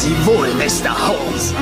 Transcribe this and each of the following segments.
Sie wohl, Mr. Holmes.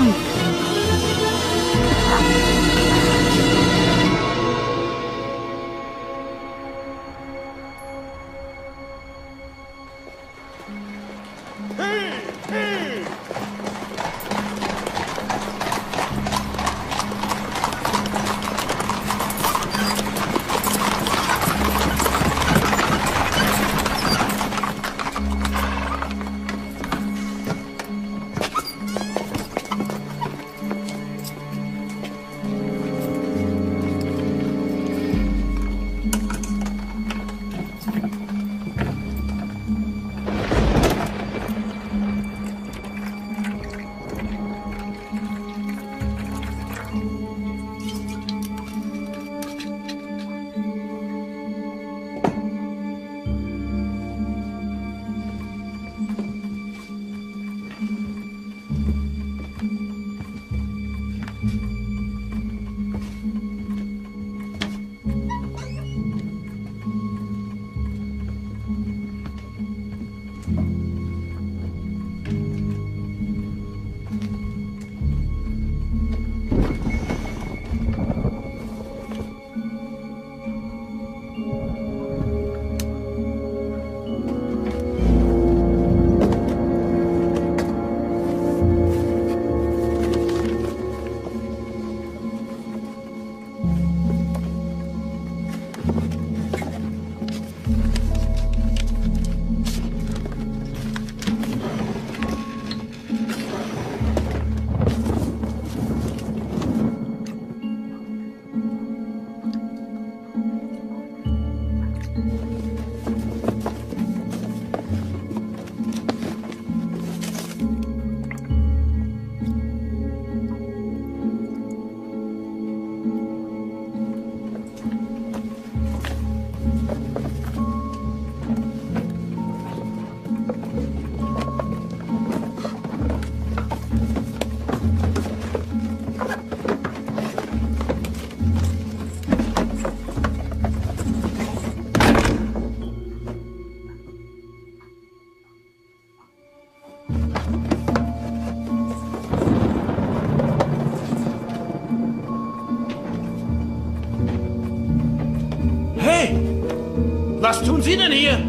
Was tun Sie denn hier?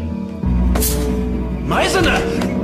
Meisener!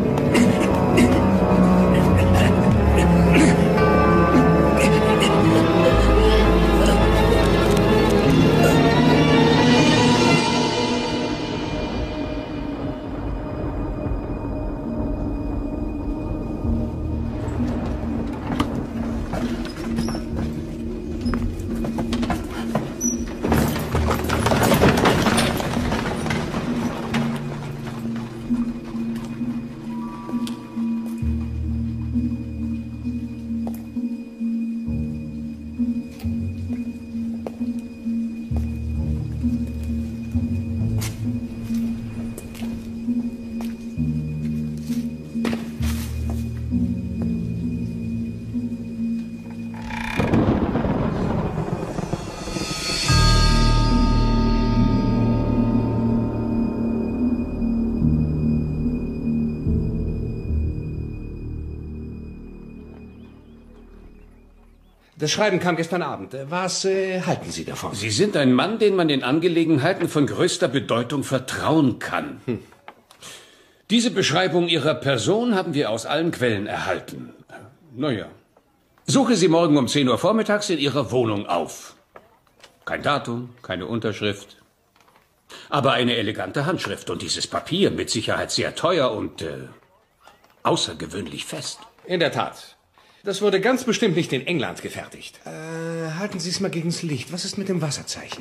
Das Schreiben kam gestern Abend. Was halten Sie davon? Sie sind ein Mann, den man in Angelegenheiten von größter Bedeutung vertrauen kann. Diese Beschreibung Ihrer Person haben wir aus allen Quellen erhalten. Naja. Suche Sie morgen um 10 Uhr vormittags in Ihrer Wohnung auf. Kein Datum, keine Unterschrift. Aber eine elegante Handschrift und dieses Papier mit Sicherheit sehr teuer und außergewöhnlich fest. In der Tat. Das wurde ganz bestimmt nicht in England gefertigt. Halten Sie es mal gegens Licht. Was ist mit dem Wasserzeichen?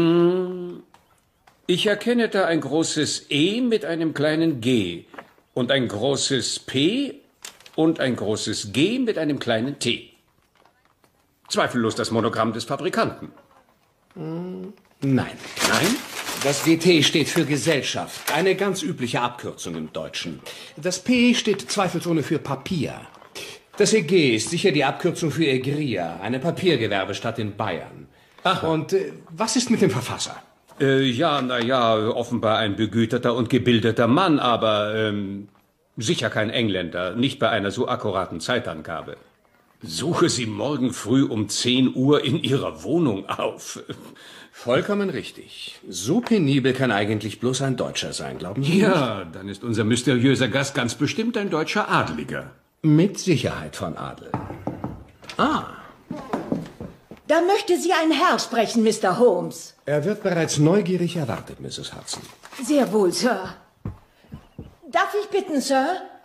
Ich erkenne da ein großes E mit einem kleinen G und ein großes P und ein großes G mit einem kleinen T. Zweifellos das Monogramm des Fabrikanten. Nein. Nein? Das GT steht für Gesellschaft. Eine ganz übliche Abkürzung im Deutschen. Das P steht zweifelsohne für Papier. Das EG ist sicher die Abkürzung für Egria, eine Papiergewerbestadt in Bayern. Ach. Und was ist mit dem Verfasser? Offenbar ein begüterter und gebildeter Mann, aber Sicher kein Engländer, nicht bei einer so akkuraten Zeitangabe. Suche Sie morgen früh um 10 Uhr in Ihrer Wohnung auf. Vollkommen richtig. So penibel kann eigentlich bloß ein Deutscher sein, glauben Sie? Ja, dann ist unser mysteriöser Gast ganz bestimmt ein deutscher Adeliger. Mit Sicherheit von Adel. Ah, Da möchte Sie ein Herr sprechen, Mr. Holmes. er wird bereits neugierig erwartet, Mrs. Hudson. Sehr wohl, Sir. Darf ich bitten, Sir?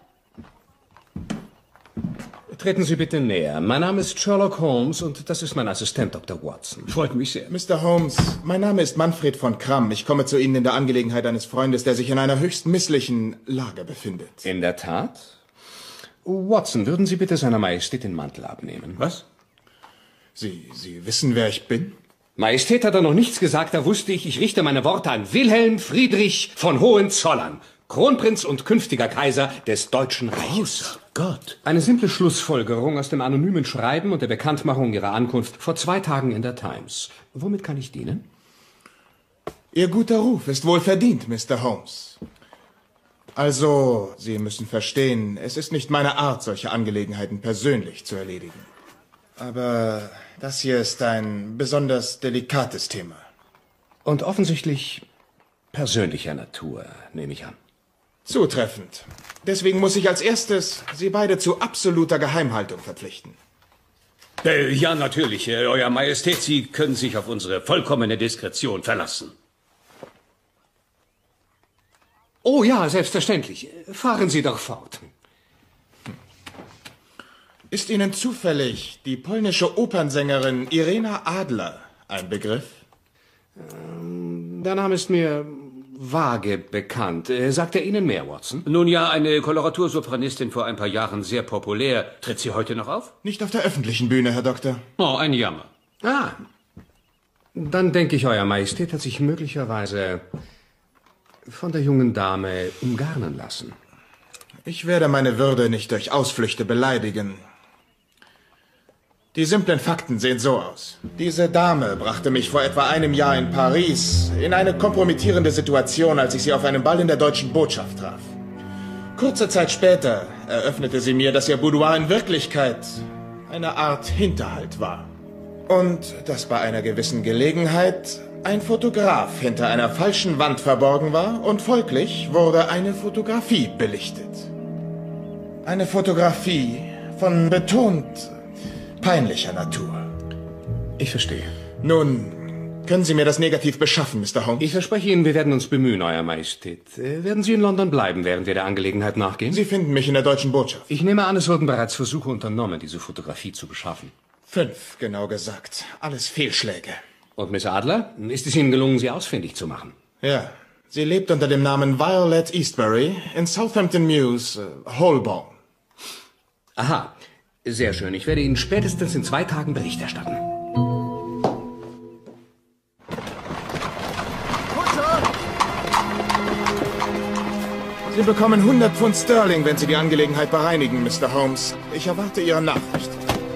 Treten Sie bitte näher. Mein Name ist Sherlock Holmes und das ist mein Assistent Dr. Watson. Freut mich sehr. Mr. Holmes, mein Name ist Manfred von Kramm. Ich komme zu Ihnen in der Angelegenheit eines Freundes, der sich in einer höchst misslichen Lage befindet. In der Tat? Watson, würden Sie bitte seiner Majestät den Mantel abnehmen? Was? Sie wissen, wer ich bin? Majestät hat er noch nichts gesagt, da wusste ich richte meine Worte an Wilhelm Friedrich von Hohenzollern, Kronprinz und künftiger Kaiser des Deutschen Reichs. Gott. Eine simple Schlussfolgerung aus dem anonymen Schreiben und der Bekanntmachung Ihrer Ankunft vor 2 Tagen in der Times. Womit kann ich dienen? Ihr guter Ruf ist wohl verdient, Mr. Holmes. Also, Sie müssen verstehen, es ist nicht meine Art, solche Angelegenheiten persönlich zu erledigen. Aber das hier ist ein besonders delikates Thema. Und offensichtlich persönlicher Natur, nehme ich an. Zutreffend. Deswegen muss ich als erstes Sie beide zu absoluter Geheimhaltung verpflichten. Ja, natürlich, Euer Majestät, Sie können sich auf unsere vollkommene Diskretion verlassen. Oh ja, selbstverständlich. Fahren Sie doch fort. Ist Ihnen zufällig die polnische Opernsängerin Irena Adler ein Begriff? Der Name ist mir vage bekannt. Sagt er Ihnen mehr, Watson? Nun ja, eine Koloratursopranistin vor ein paar Jahren sehr populär. Tritt sie heute noch auf? Nicht auf der öffentlichen Bühne, Herr Doktor. Oh, ein Jammer. Ah, dann denke ich, Euer Majestät hat sich möglicherweise von der jungen Dame umgarnen lassen. Ich werde meine Würde nicht durch Ausflüchte beleidigen. Die simplen Fakten sehen so aus. Diese Dame brachte mich vor etwa einem Jahr in Paris in eine kompromittierende Situation, als ich sie auf einem Ball in der deutschen Botschaft traf. Kurze Zeit später eröffnete sie mir, dass ihr Boudoir in Wirklichkeit eine Art Hinterhalt war. Und dass bei einer gewissen Gelegenheit ein Fotograf hinter einer falschen Wand verborgen war und folglich wurde eine Fotografie belichtet. Eine Fotografie von betont peinlicher Natur. Ich verstehe. Nun, können Sie mir das negativ beschaffen, Mr. Holmes? Ich verspreche Ihnen, wir werden uns bemühen, Euer Majestät. Werden Sie in London bleiben, während wir der Angelegenheit nachgehen? Sie finden mich in der deutschen Botschaft. Ich nehme an, es wurden bereits Versuche unternommen, diese Fotografie zu beschaffen. 5, genau gesagt. Alles Fehlschläge. Und Miss Adler, ist es Ihnen gelungen, sie ausfindig zu machen? Ja, sie lebt unter dem Namen Violet Eastbury in Southampton Mews, Holborn. Aha, sehr schön. Ich werde Ihnen spätestens in 2 Tagen Bericht erstatten. Sie bekommen 100 Pfund Sterling, wenn Sie die Angelegenheit bereinigen, Mr. Holmes. Ich erwarte Ihre Nachricht.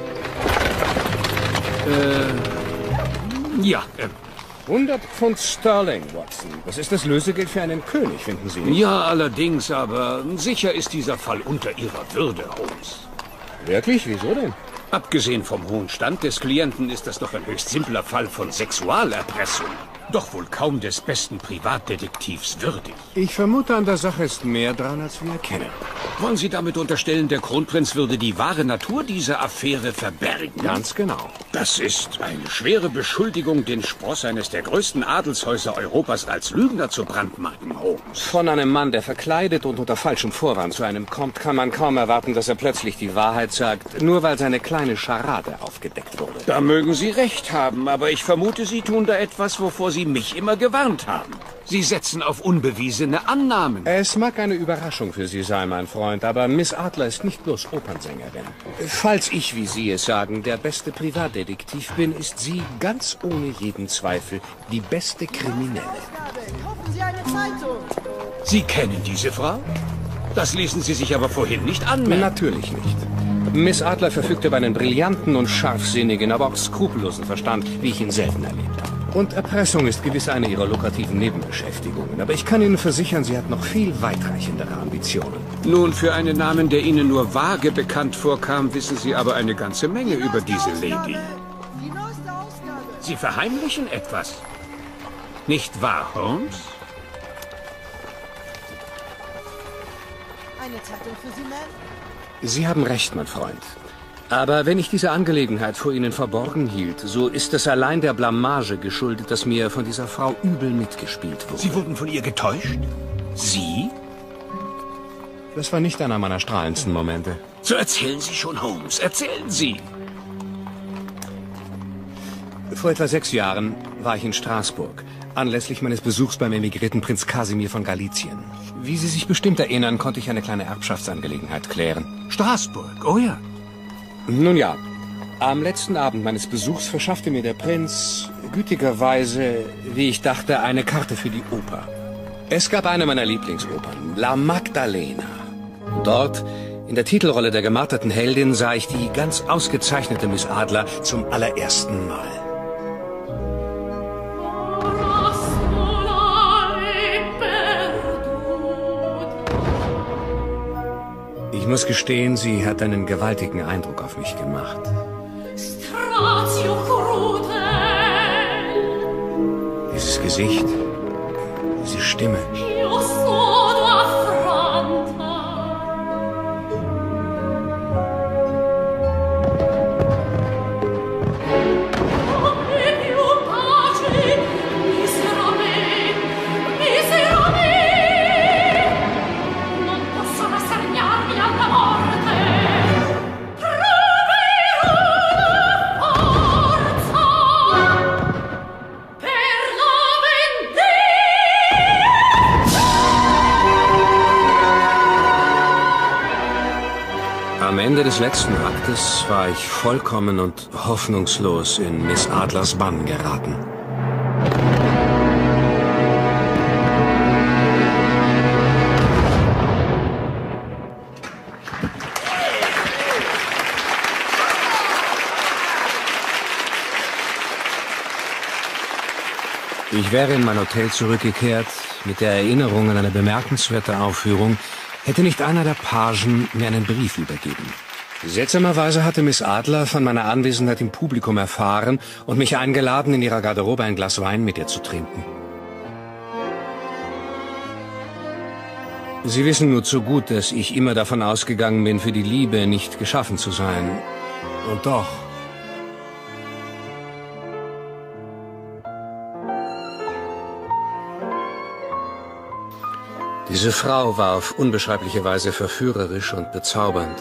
Ja, 100 Pfund Sterling, Watson. Das ist das Lösegeld für einen König, finden Sie nicht? ja, allerdings, aber sicher ist dieser Fall unter Ihrer Würde, Holmes. Wirklich? Wieso denn? Abgesehen vom hohen Stand des Klienten ist das doch ein höchst simpler Fall von Sexualerpressung. Doch wohl kaum des besten Privatdetektivs würdig. Ich vermute, an der Sache ist mehr dran, als wir erkennen. Wollen Sie damit unterstellen, der Kronprinz würde die wahre Natur dieser Affäre verbergen? Ganz genau. Das ist eine schwere Beschuldigung, den Spross eines der größten Adelshäuser Europas als Lügner zu brandmarken, Holmes. Von einem Mann, der verkleidet und unter falschem Vorwand zu einem kommt, kann man kaum erwarten, dass er plötzlich die Wahrheit sagt, nur weil seine kleine Scharade aufgedeckt wurde. Da mögen Sie recht haben, aber ich vermute, Sie tun da etwas, wovor Sie mich immer gewarnt haben. Sie setzen auf unbewiesene Annahmen. Es mag eine Überraschung für Sie sein, mein Freund, aber Miss Adler ist nicht bloß Opernsängerin. Falls ich, wie Sie es sagen, der beste Privatdetektiv bin, ist sie ganz ohne jeden Zweifel die beste Kriminelle. Kaufen Sie eine Zeitung. Sie kennen diese Frau? Das ließen Sie sich aber vorhin nicht anmerken. Natürlich nicht. Miss Adler verfügt über einen brillanten und scharfsinnigen, aber auch skrupellosen Verstand, wie ich ihn selten erlebt habe. Und Erpressung ist gewiss eine ihrer lukrativen Nebenbeschäftigungen. Aber ich kann Ihnen versichern, sie hat noch viel weitreichendere Ambitionen. Nun, für einen Namen, der Ihnen nur vage bekannt vorkam, wissen Sie aber eine ganze Menge über diese Lady. Sie verheimlichen etwas. Nicht wahr, Holmes? Eine Zeitung für Sie, Ma'am? Sie haben recht, mein Freund. Aber wenn ich diese Angelegenheit vor Ihnen verborgen hielt, so ist es allein der Blamage geschuldet, dass mir von dieser Frau übel mitgespielt wurde. Sie wurden von ihr getäuscht? Sie? Das war nicht einer meiner strahlendsten Momente. So erzählen Sie schon, Holmes. Erzählen Sie. Vor etwa 6 Jahren war ich in Straßburg, anlässlich meines Besuchs beim emigrierten Prinz Kasimir von Galizien. Wie Sie sich bestimmt erinnern, konnte ich eine kleine Erbschaftsangelegenheit klären. Straßburg, oh ja. Nun ja, am letzten Abend meines Besuchs verschaffte mir der Prinz gütigerweise, wie ich dachte, eine Karte für die Oper. Es gab eine meiner Lieblingsopern, La Magdalena. Dort, in der Titelrolle der gemarterten Heldin, sah ich die ganz ausgezeichnete Miss Adler zum allerersten Mal. Ich muss gestehen, sie hat einen gewaltigen Eindruck auf mich gemacht. Dieses Gesicht, diese Stimme. Am Ende des letzten Aktes war ich vollkommen und hoffnungslos in Miss Adlers Bann geraten. Ich wäre in mein Hotel zurückgekehrt mit der Erinnerung an eine bemerkenswerte Aufführung, hätte nicht einer der Pagen mir einen Brief übergeben. Seltsamerweise hatte Miss Adler von meiner Anwesenheit im Publikum erfahren und mich eingeladen, in ihrer Garderobe ein Glas Wein mit ihr zu trinken. Sie wissen nur zu gut, dass ich immer davon ausgegangen bin, für die Liebe nicht geschaffen zu sein. Und doch... Diese Frau war auf unbeschreibliche Weise verführerisch und bezaubernd.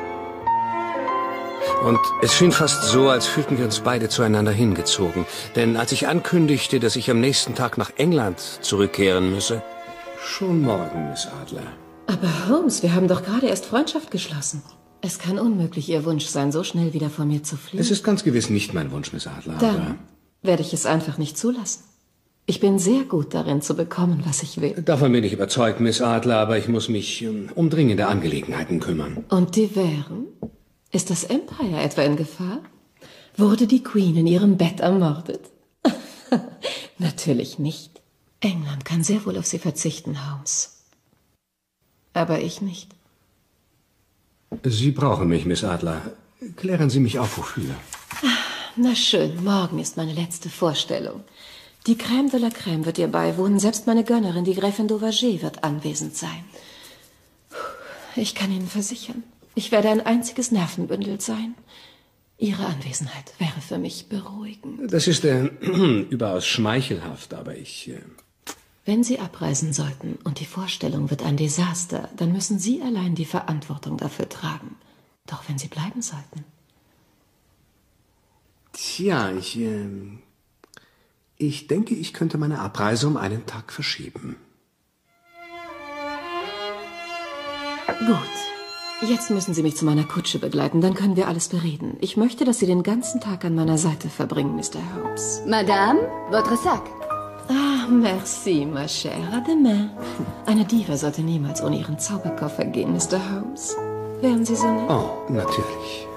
Und es schien fast so, als fühlten wir uns beide zueinander hingezogen. Denn als ich ankündigte, dass ich am nächsten Tag nach England zurückkehren müsse... Schon morgen, Miss Adler. Aber Holmes, wir haben doch gerade erst Freundschaft geschlossen. Es kann unmöglich Ihr Wunsch sein, so schnell wieder von mir zu fliehen. Es ist ganz gewiss nicht mein Wunsch, Miss Adler. Dann werde ich es einfach nicht zulassen. Ich bin sehr gut darin, zu bekommen, was ich will. Davon bin ich überzeugt, Miss Adler, aber ich muss mich um dringende Angelegenheiten kümmern. Und die wären? Ist das Empire etwa in Gefahr? Wurde die Queen in ihrem Bett ermordet? Natürlich nicht. England kann sehr wohl auf sie verzichten, Holmes. Aber ich nicht. Sie brauchen mich, Miss Adler. Klären Sie mich auf, wofür? Na schön, morgen ist meine letzte Vorstellung. Die Crème de la Crème wird ihr beiwohnen. Selbst meine Gönnerin, die Gräfin d'Auvergne, wird anwesend sein. Ich kann Ihnen versichern, ich werde ein einziges Nervenbündel sein. Ihre Anwesenheit wäre für mich beruhigend. Das ist überaus schmeichelhaft, aber ich... Wenn Sie abreisen sollten und die Vorstellung wird ein Desaster, dann müssen Sie allein die Verantwortung dafür tragen. Doch wenn Sie bleiben sollten... Tja, ich denke, ich könnte meine Abreise um einen Tag verschieben. Gut. Jetzt müssen Sie mich zu meiner Kutsche begleiten, dann können wir alles bereden. Ich möchte, dass Sie den ganzen Tag an meiner Seite verbringen, Mr. Holmes. Madame, votre sac. Ah, merci, ma chère. À demain. Eine Diva sollte niemals ohne ihren Zauberkoffer gehen, Mr. Holmes. Wären Sie so nett? Oh, natürlich.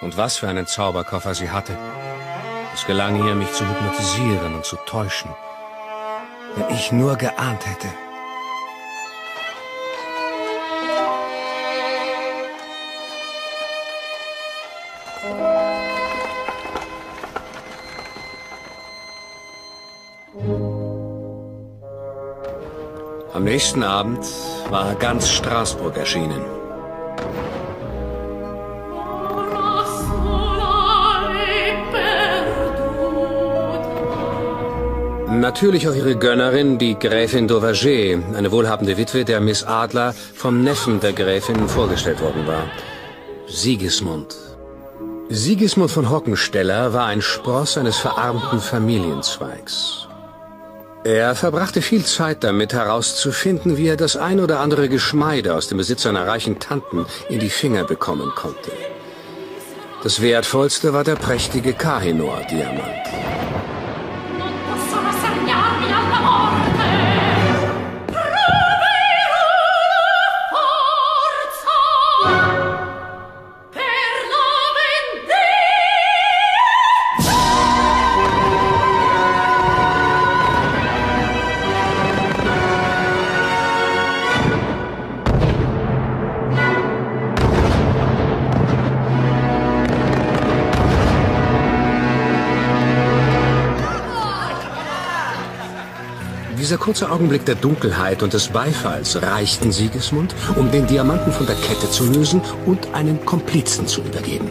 Und was für einen Zauberkoffer sie hatte. Es gelang ihr, mich zu hypnotisieren und zu täuschen. Wenn ich nur geahnt hätte. Am nächsten Abend war ganz Straßburg erschienen. Natürlich auch ihre Gönnerin, die Gräfin d'Auvergne, eine wohlhabende Witwe, der Miss Adler vom Neffen der Gräfin vorgestellt worden war. Sigismund. Sigismund von Hockensteller war ein Spross eines verarmten Familienzweigs. Er verbrachte viel Zeit damit, herauszufinden, wie er das ein oder andere Geschmeide aus dem Besitz seiner reichen Tanten in die Finger bekommen konnte. Das wertvollste war der prächtige Kohinoor-Diamant. Dieser kurze Augenblick der Dunkelheit und des Beifalls reichten Sigismund, um den Diamanten von der Kette zu lösen und einen Komplizen zu übergeben.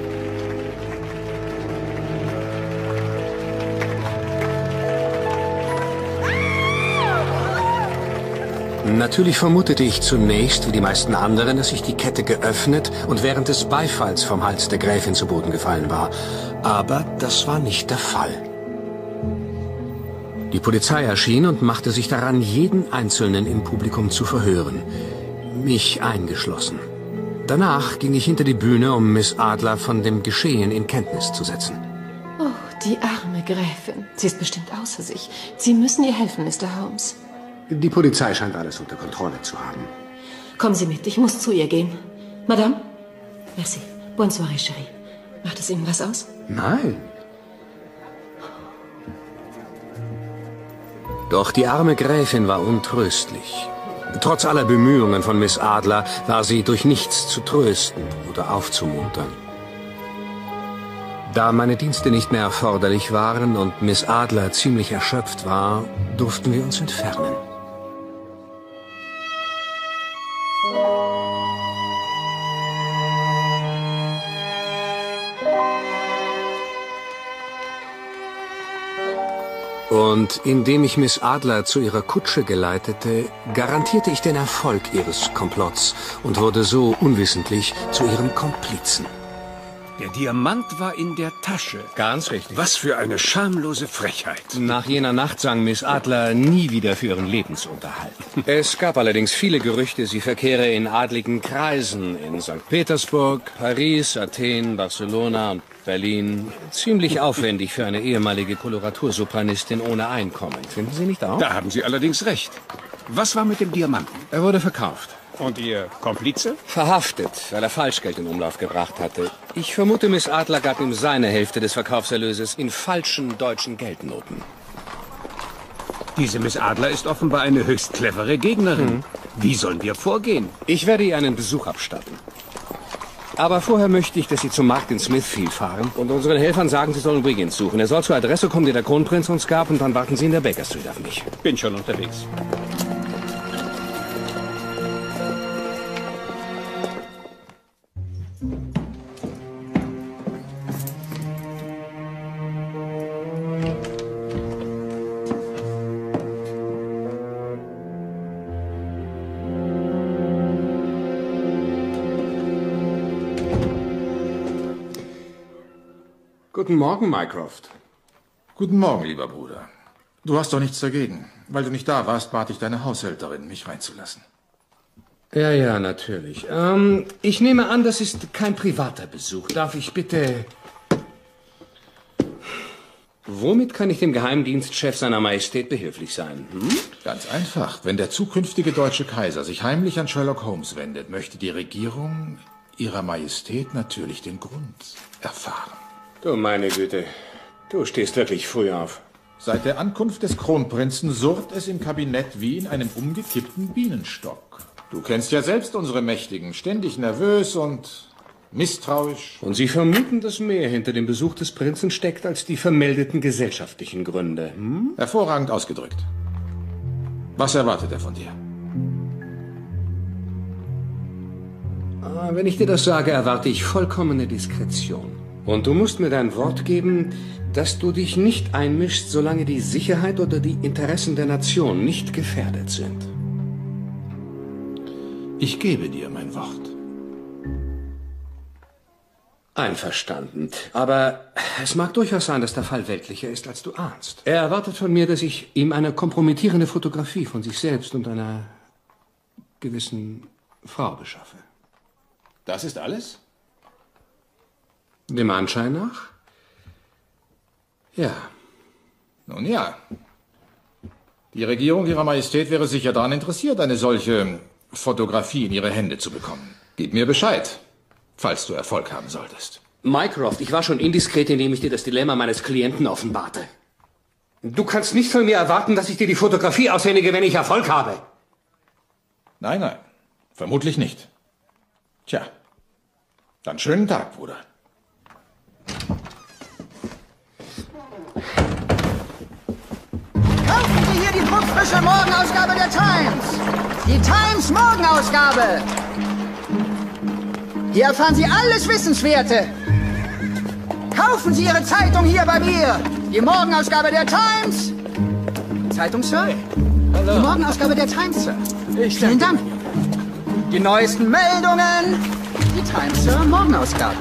Natürlich vermutete ich zunächst, wie die meisten anderen, dass sich die Kette geöffnet und während des Beifalls vom Hals der Gräfin zu Boden gefallen war. Aber das war nicht der Fall. Die Polizei erschien und machte sich daran, jeden Einzelnen im Publikum zu verhören. Mich eingeschlossen. Danach ging ich hinter die Bühne, um Miss Adler von dem Geschehen in Kenntnis zu setzen. Oh, die arme Gräfin. Sie ist bestimmt außer sich. Sie müssen ihr helfen, Mr. Holmes. Die Polizei scheint alles unter Kontrolle zu haben. Kommen Sie mit, ich muss zu ihr gehen. Madame? Merci. Bonne soirée, chérie. Macht es Ihnen was aus? Nein. Doch die arme Gräfin war untröstlich. Trotz aller Bemühungen von Miss Adler war sie durch nichts zu trösten oder aufzumuntern. Da meine Dienste nicht mehr erforderlich waren und Miss Adler ziemlich erschöpft war, durften wir uns entfernen. Und indem ich Miss Adler zu ihrer Kutsche geleitete, garantierte ich den Erfolg ihres Komplotts und wurde so unwissentlich zu ihrem Komplizen. Der Diamant war in der Tasche. Ganz richtig. Was für eine schamlose Frechheit. Nach jener Nacht sang Miss Adler nie wieder für ihren Lebensunterhalt. Es gab allerdings viele Gerüchte, sie verkehre in adligen Kreisen in St. Petersburg, Paris, Athen, Barcelona und Berlin. Ziemlich aufwendig für eine ehemalige Koloratursopranistin ohne Einkommen. Finden Sie nicht auch? Da haben Sie allerdings recht. Was war mit dem Diamanten? Er wurde verkauft. Und Ihr Komplize? Verhaftet, weil er Falschgeld in Umlauf gebracht hatte. Ich vermute, Miss Adler gab ihm seine Hälfte des Verkaufserlöses in falschen deutschen Geldnoten. Diese Miss Adler ist offenbar eine höchst clevere Gegnerin. Wie sollen wir vorgehen? Ich werde ihr einen Besuch abstatten. Aber vorher möchte ich, dass Sie zum Markt in Smithfield fahren und unseren Helfern sagen, sie sollen Wiggins suchen. Er soll zur Adresse kommen, die der Kronprinz uns gab, und dann warten Sie in der Baker Street auf mich. Bin schon unterwegs. Guten Morgen, Mycroft. Guten Morgen, lieber Bruder. Du hast doch nichts dagegen. Weil du nicht da warst, bat ich deine Haushälterin, mich reinzulassen. Ja, natürlich. Ich nehme an, das ist kein privater Besuch. Darf ich bitte... Womit kann ich dem Geheimdienstchef seiner Majestät behilflich sein? Ganz einfach. Wenn der zukünftige deutsche Kaiser sich heimlich an Sherlock Holmes wendet, möchte die Regierung Ihrer Majestät natürlich den Grund erfahren. Du meine Güte, du stehst wirklich früh auf. Seit der Ankunft des Kronprinzen surrt es im Kabinett wie in einem umgekippten Bienenstock. Du kennst ja selbst unsere Mächtigen, ständig nervös und misstrauisch. Und Sie vermuten, dass mehr hinter dem Besuch des Prinzen steckt als die vermeldeten gesellschaftlichen Gründe. Hervorragend ausgedrückt. Was erwartet er von dir? Wenn ich dir das sage, erwarte ich vollkommene Diskretion. Und du musst mir dein Wort geben, dass du dich nicht einmischst, solange die Sicherheit oder die Interessen der Nation nicht gefährdet sind. Ich gebe dir mein Wort. Einverstanden. Aber es mag durchaus sein, dass der Fall weltlicher ist, als du ahnst. Er erwartet von mir, dass ich ihm eine kompromittierende Fotografie von sich selbst und einer gewissen Frau beschaffe. Das ist alles? Dem Anschein nach? Ja. Nun ja. Die Regierung Ihrer Majestät wäre sicher daran interessiert, eine solche Fotografie in ihre Hände zu bekommen. Gib mir Bescheid, falls du Erfolg haben solltest. Mycroft, ich war schon indiskret, indem ich dir das Dilemma meines Klienten offenbarte. Du kannst nicht von mir erwarten, dass ich dir die Fotografie aushändige, wenn ich Erfolg habe. Nein, nein, vermutlich nicht. Tja, dann schönen Tag, Bruder. Kaufen Sie hier die druckfrische Morgenausgabe der Times. Die Times Morgenausgabe. Hier erfahren Sie alles Wissenswerte. Kaufen Sie Ihre Zeitung hier bei mir. Die Morgenausgabe der Times. Zeitung, Sir? Die Morgenausgabe der Times, Sir. Vielen Dank. Die neuesten Meldungen. Die Times, Sir, Morgenausgabe.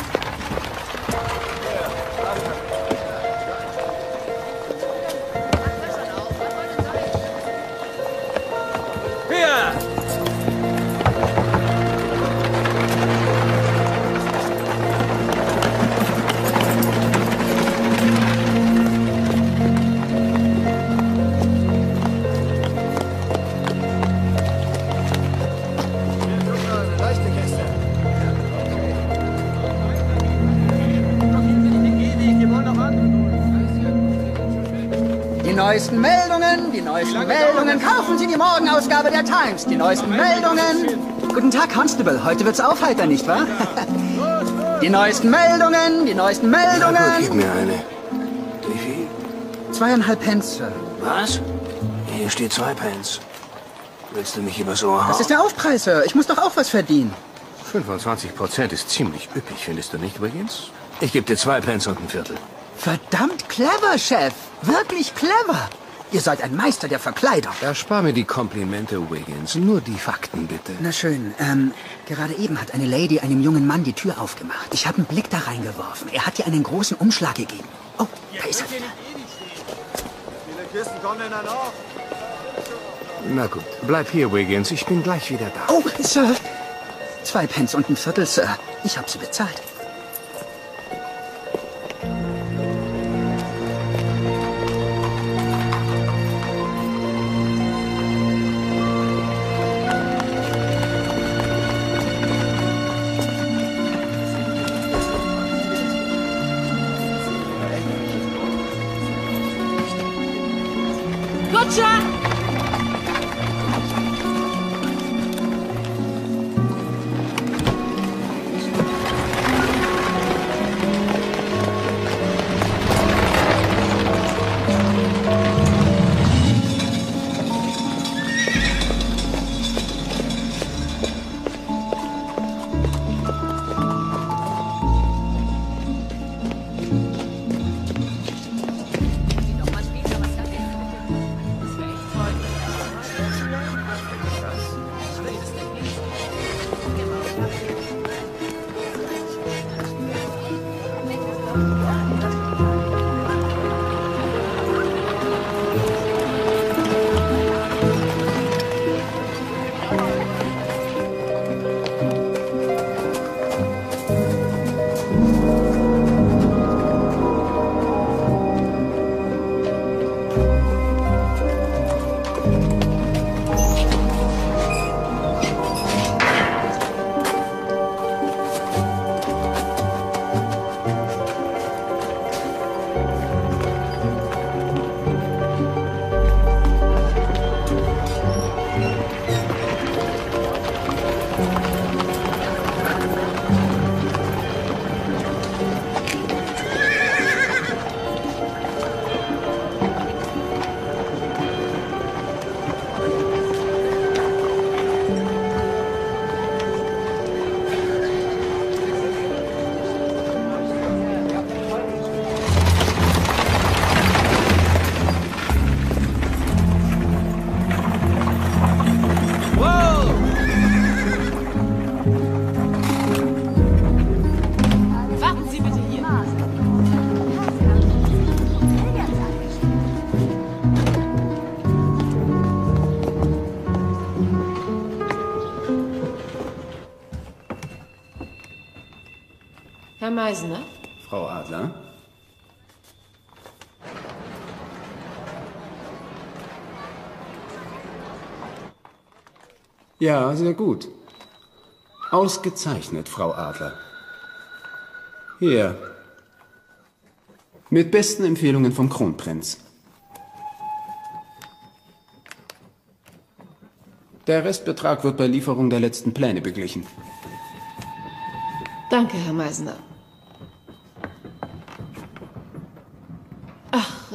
Die neuesten Meldungen. Kaufen Sie die Morgenausgabe der Times. Die neuesten Meldungen. Guten Tag, Constable. Heute wird's aufheitern, nicht wahr? Die neuesten Meldungen. Na gut, gib mir eine. Wie viel? 2,5 Pence, Sir. Was? Hier steht 2 Pence. Willst du mich übers Ohr hauen? Das ist der Aufpreis, Sir. Ich muss doch auch was verdienen. 25% ist ziemlich üppig, findest du nicht, Wiggins? Ich gebe dir 2 Pence und ein Viertel. Verdammt clever, Chef. Wirklich clever. Ihr seid ein Meister der Verkleidung. Erspar mir die Komplimente, Wiggins. Nur die Fakten, bitte. Na schön. Gerade eben hat eine Lady einem jungen Mann die Tür aufgemacht. Ich habe einen Blick da reingeworfen. Er hat ihr einen großen Umschlag gegeben. Oh, da ist er wieder. Viele Kisten kommen denn da noch? Na gut, bleib hier, Wiggins. Ich bin gleich wieder da. Oh, Sir. 2 Pence und ein Viertel, Sir. Ich habe sie bezahlt. Kutscher! Herr Meisner? Frau Adler? Ja, sehr gut. Ausgezeichnet, Frau Adler. Hier. Mit besten Empfehlungen vom Kronprinz. Der Restbetrag wird bei Lieferung der letzten Pläne beglichen. Danke, Herr Meisner. Ach,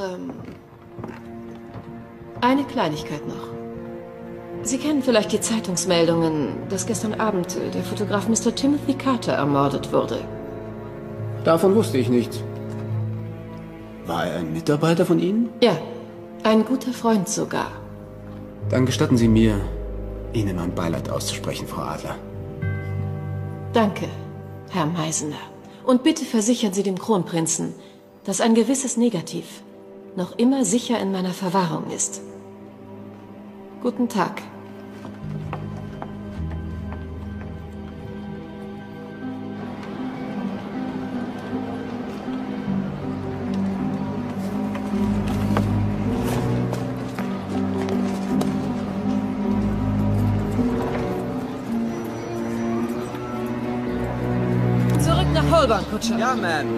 eine Kleinigkeit noch. Sie kennen vielleicht die Zeitungsmeldungen, dass gestern Abend der Fotograf Mr. Timothy Carter ermordet wurde. Davon wusste ich nichts. War er ein Mitarbeiter von Ihnen? Ja, ein guter Freund sogar. Dann gestatten Sie mir, Ihnen mein Beileid auszusprechen, Frau Adler. Danke, Herr Meisner. Und bitte versichern Sie dem Kronprinzen, dass ein gewisses Negativ noch immer sicher in meiner Verwahrung ist. Guten Tag. Zurück nach Holborn, Kutscher. Ja, Ma'am.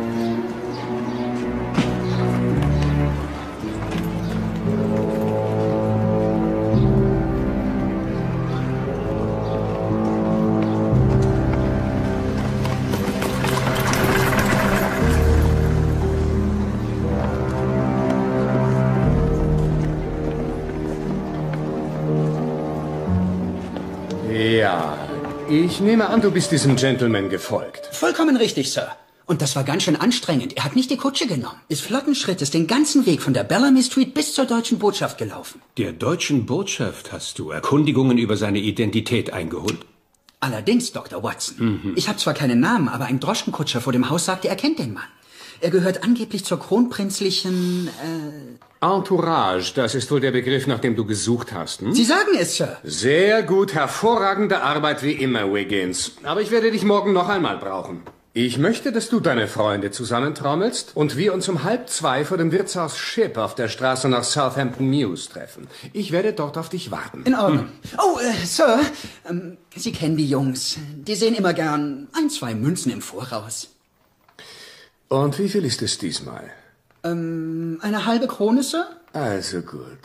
Ja, ich nehme an, du bist diesem Gentleman gefolgt. Vollkommen richtig, Sir. Und das war ganz schön anstrengend. Er hat nicht die Kutsche genommen. Ist flotten Schrittes den ganzen Weg von der Bellamy Street bis zur Deutschen Botschaft gelaufen. Der Deutschen Botschaft hast du Erkundigungen über seine Identität eingeholt? Allerdings, Dr. Watson. Ich habe zwar keinen Namen, aber ein Droschkenkutscher vor dem Haus sagte, er kennt den Mann. Er gehört angeblich zur kronprinzlichen, Entourage, das ist wohl der Begriff, nach dem du gesucht hast, hm? Sie sagen es, Sir. Sehr gut, hervorragende Arbeit wie immer, Wiggins. Aber ich werde dich morgen noch einmal brauchen. Ich möchte, dass du deine Freunde zusammentrommelst und wir uns um 1:30 vor dem Wirtshaus Ship auf der Straße nach Southampton Mews treffen. Ich werde dort auf dich warten. In Ordnung. Oh, Sir, Sie kennen die Jungs. Die sehen immer gern 1, 2 Münzen im Voraus. Und wie viel ist es diesmal? Eine halbe Krone, Sir? Also gut.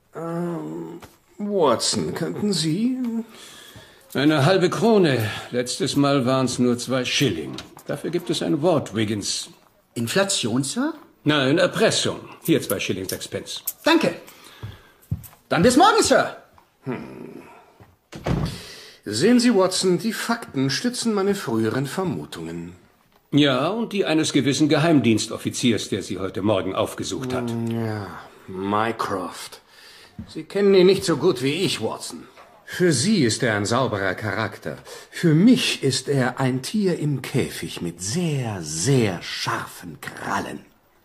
Watson, könnten Sie? Eine halbe Krone. Letztes Mal waren es nur 2 Schilling. Dafür gibt es ein Wort, Wiggins. Inflation, Sir? Nein, Erpressung. Hier 2 Schilling 6 Pence. Danke. Dann bis morgen, Sir. Sehen Sie, Watson, die Fakten stützen meine früheren Vermutungen. Ja, und die eines gewissen Geheimdienstoffiziers, der Sie heute Morgen aufgesucht hat. Ja, Mycroft. Sie kennen ihn nicht so gut wie ich, Watson. Für Sie ist er ein sauberer Charakter. Für mich ist er ein Tier im Käfig mit sehr, sehr scharfen Krallen.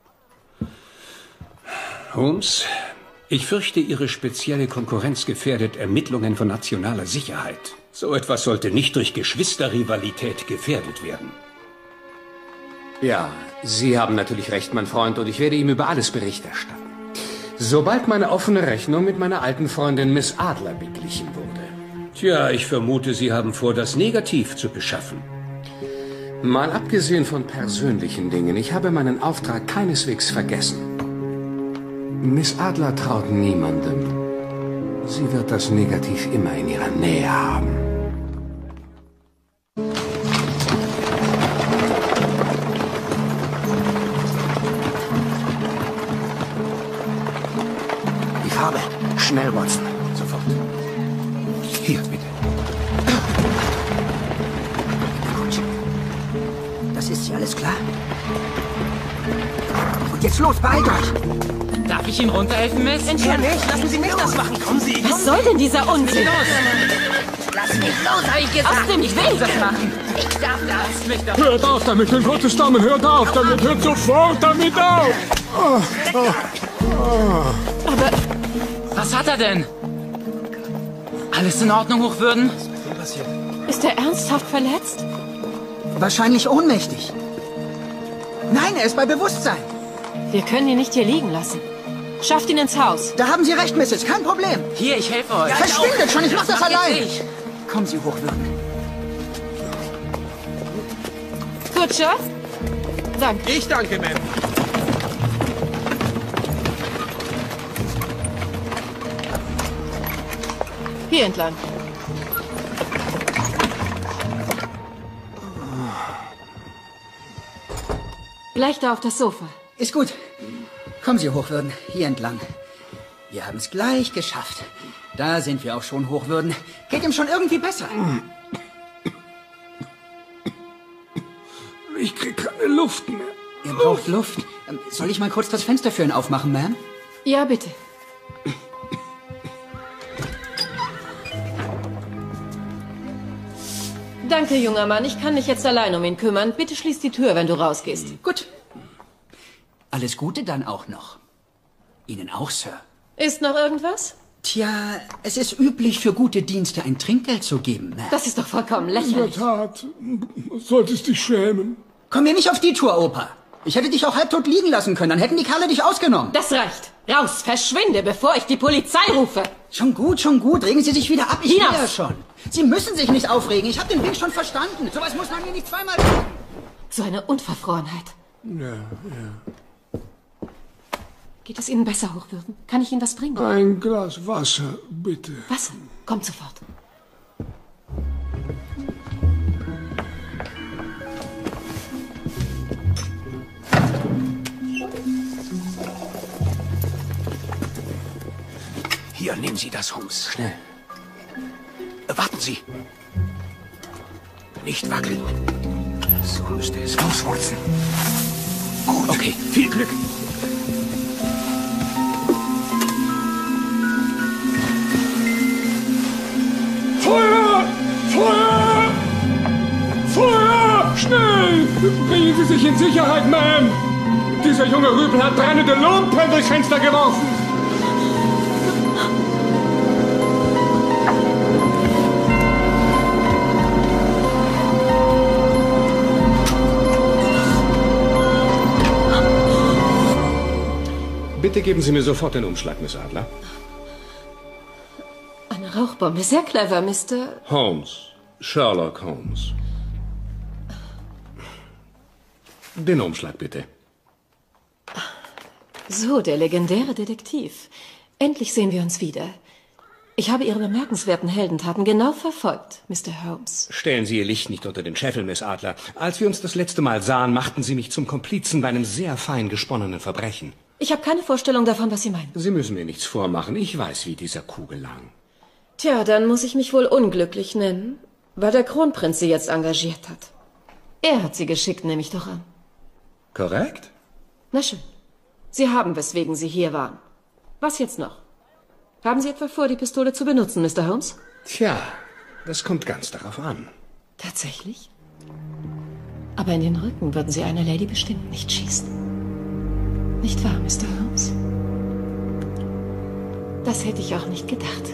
Holmes, ich fürchte, Ihre spezielle Konkurrenz gefährdet Ermittlungen von nationaler Sicherheit. So etwas sollte nicht durch Geschwisterrivalität gefährdet werden. Ja, Sie haben natürlich recht, mein Freund, und ich werde ihm über alles Bericht erstatten. Sobald meine offene Rechnung mit meiner alten Freundin Miss Adler beglichen wurde. Tja, ich vermute, Sie haben vor, das Negativ zu beschaffen. Mal abgesehen von persönlichen Dingen, ich habe meinen Auftrag keineswegs vergessen. Miss Adler traut niemandem. Sie wird das Negativ immer in ihrer Nähe haben. Die Farbe. Schnell, Watson. Sofort. Hier, bitte. Das ist sie, alles klar? Und jetzt los, beeilt euch! Darf ich Ihnen runterhelfen, Miss? Entschuldigung, Lassen Sie mich das machen. Kommen Sie. Was soll denn dieser Unsinn? Lass mich los, habe ich gesagt. Aus dem Ich darf Weg! das machen. Ich darf das. Lass mich doch. Hört auf damit, in Gottes Namen, hört auf damit, hört sofort damit auf! Aber Was hat er denn? Alles in Ordnung, Hochwürden? ist er ernsthaft verletzt? Wahrscheinlich ohnmächtig. Nein, er ist bei Bewusstsein. Wir können ihn nicht hier liegen lassen. Schafft ihn ins Haus. Da haben Sie recht, Mrs. Kein Problem. Hier, ich helfe euch. Ja, verschwindet schon, ich mach das allein. Ich. Kommen Sie, Hochwürden. Kutscher? Danke. Ich danke, Ma'am. Hier entlang. Gleich da auf das Sofa. Ist gut. Kommen Sie, Hochwürden, hier entlang. Wir haben es gleich geschafft. Da sind wir auch schon, Hochwürden. Geht ihm schon irgendwie besser. Ich krieg keine Luft mehr. Er braucht Luft. Soll ich mal kurz das Fenster für ihn aufmachen, Ma'am? Ja, bitte. Danke, junger Mann. Ich kann mich jetzt allein um ihn kümmern. Bitte schließ die Tür, wenn du rausgehst. Gut. Alles Gute dann auch noch. Ihnen auch, Sir. Ist noch irgendwas? Tja, es ist üblich, für gute Dienste ein Trinkgeld zu geben, Ma'am. Das ist doch vollkommen In der lächerlich. Tat, solltest dich schämen. Komm mir nicht auf die Tour, Opa. Ich hätte dich auch halbtot liegen lassen können, dann hätten die Kerle dich ausgenommen. Das reicht. Raus, verschwinde, bevor ich die Polizei rufe. Schon gut. Regen Sie sich wieder ab. Ich will Hinaus! ja schon. Sie müssen sich nicht aufregen. Ich habe den Weg schon verstanden. Sowas muss man mir nicht zweimal sagen. So eine Unverfrorenheit. Ja. Geht es Ihnen besser, Hochwürden? Kann ich Ihnen was bringen? Ein Glas Wasser, bitte. Wasser. Kommt sofort. Hier, nehmen Sie das, Holmes. Schnell. Warten Sie. Nicht wackeln. So müsste es. Los, Watson. Gut. Okay, viel Glück. Feuer! Feuer! Feuer! Schnell! Bringen Sie sich in Sicherheit, Ma'am! Dieser junge Rüpel hat brennende Lumpen durchs Fenster geworfen! Bitte geben Sie mir sofort den Umschlag, Miss Adler. Eine Rauchbombe. Sehr clever, Mr. Holmes. Sherlock Holmes. Den Umschlag, bitte. So, der legendäre Detektiv. Endlich sehen wir uns wieder. Ich habe Ihre bemerkenswerten Heldentaten genau verfolgt, Mr. Holmes. Stellen Sie Ihr Licht nicht unter den Scheffel, Miss Adler. Als wir uns das letzte Mal sahen, machten Sie mich zum Komplizen bei einem sehr fein gesponnenen Verbrechen. Ich habe keine Vorstellung davon, was Sie meinen. Sie müssen mir nichts vormachen. Ich weiß, wie dieser Kuh gelang. Tja, dann muss ich mich wohl unglücklich nennen, weil der Kronprinz Sie jetzt engagiert hat. Er hat Sie geschickt, nehme ich doch an. Korrekt? Na schön. Sie haben, weswegen Sie hier waren. Was jetzt noch? Haben Sie etwa vor, die Pistole zu benutzen, Mr. Holmes? Tja, das kommt ganz darauf an. Tatsächlich? Aber in den Rücken würden Sie einer Lady bestimmt nicht schießen. Nicht wahr, Mr. Holmes? Das hätte ich auch nicht gedacht.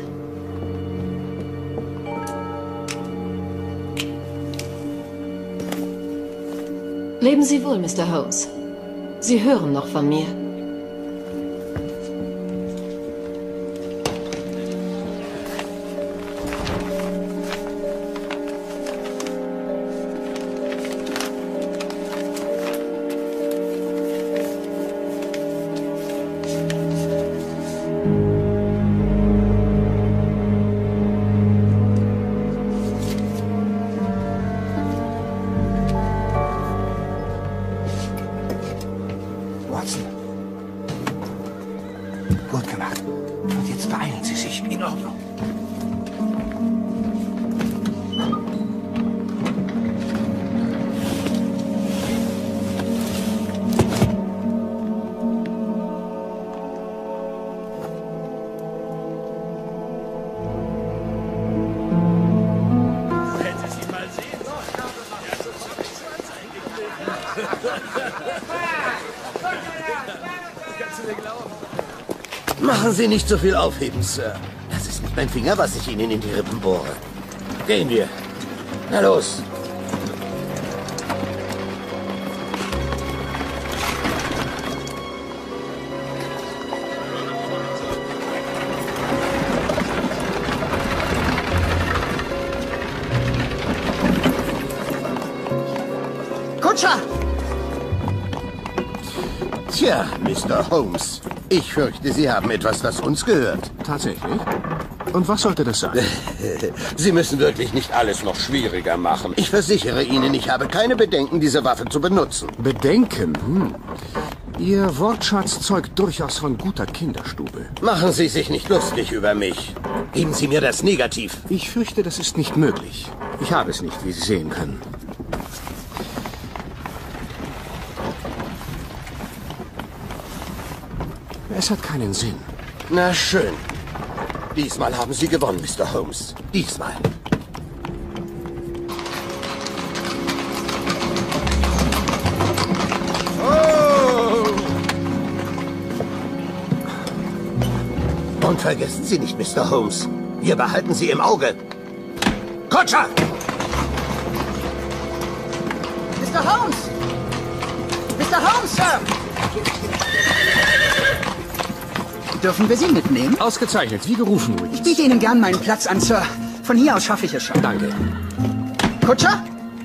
Leben Sie wohl, Mr. Holmes. Sie hören noch von mir. Watson. Gut gemacht. Und jetzt beeilen Sie sich. In Ordnung. Machen Sie nicht so viel aufheben, Sir. Das ist nicht mein Finger, was ich Ihnen in die Rippen bohre. Gehen wir. Na los. Kutscher! Tja, Mr. Holmes, ich fürchte, Sie haben etwas, das uns gehört. Tatsächlich? Und was sollte das sein? Sie müssen wirklich nicht alles noch schwieriger machen. Ich versichere Ihnen, ich habe keine Bedenken, diese Waffe zu benutzen. Bedenken? Ihr Wortschatz zeugt durchaus von guter Kinderstube. Machen Sie sich nicht lustig über mich. Geben Sie mir das Negativ. Ich fürchte, das ist nicht möglich. Ich habe es nicht, wie Sie sehen können. Es hat keinen Sinn. Na schön. Diesmal haben Sie gewonnen, Mr. Holmes. Diesmal. Und vergessen Sie nicht, Mr. Holmes. Wir behalten Sie im Auge. Kutscher! Mr. Holmes! Mr. Holmes, Sir! Dürfen wir Sie mitnehmen? Ausgezeichnet, wie gerufen, Williams. Ich biete Ihnen gern meinen Platz an, Sir. Von hier aus schaffe ich es schon. Danke. Kutscher?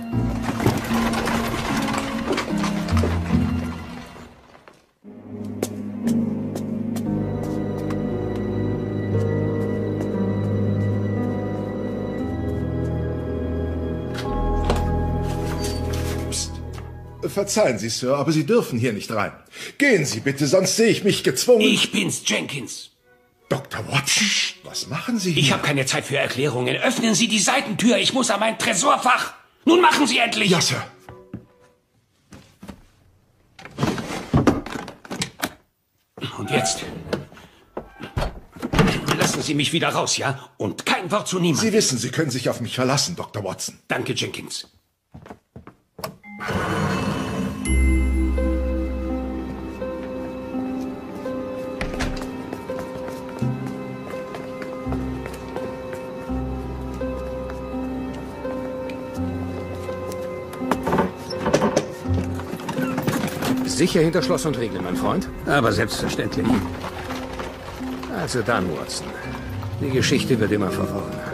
Verzeihen Sie, Sir, aber Sie dürfen hier nicht rein. Gehen Sie bitte, sonst sehe ich mich gezwungen... Ich bin's, Jenkins. Dr. Watson, was machen Sie hier? Ich habe keine Zeit für Erklärungen. Öffnen Sie die Seitentür. Ich muss an mein Tresorfach. Nun machen Sie endlich. Ja, Sir. Und jetzt? Lassen Sie mich wieder raus, ja? Und kein Wort zu niemandem. Sie wissen, Sie können sich auf mich verlassen, Dr. Watson. Danke, Jenkins. Sicher hinter Schloss und Riegel, mein Freund? Aber selbstverständlich. Also dann, Watson. Die Geschichte wird immer verworrener.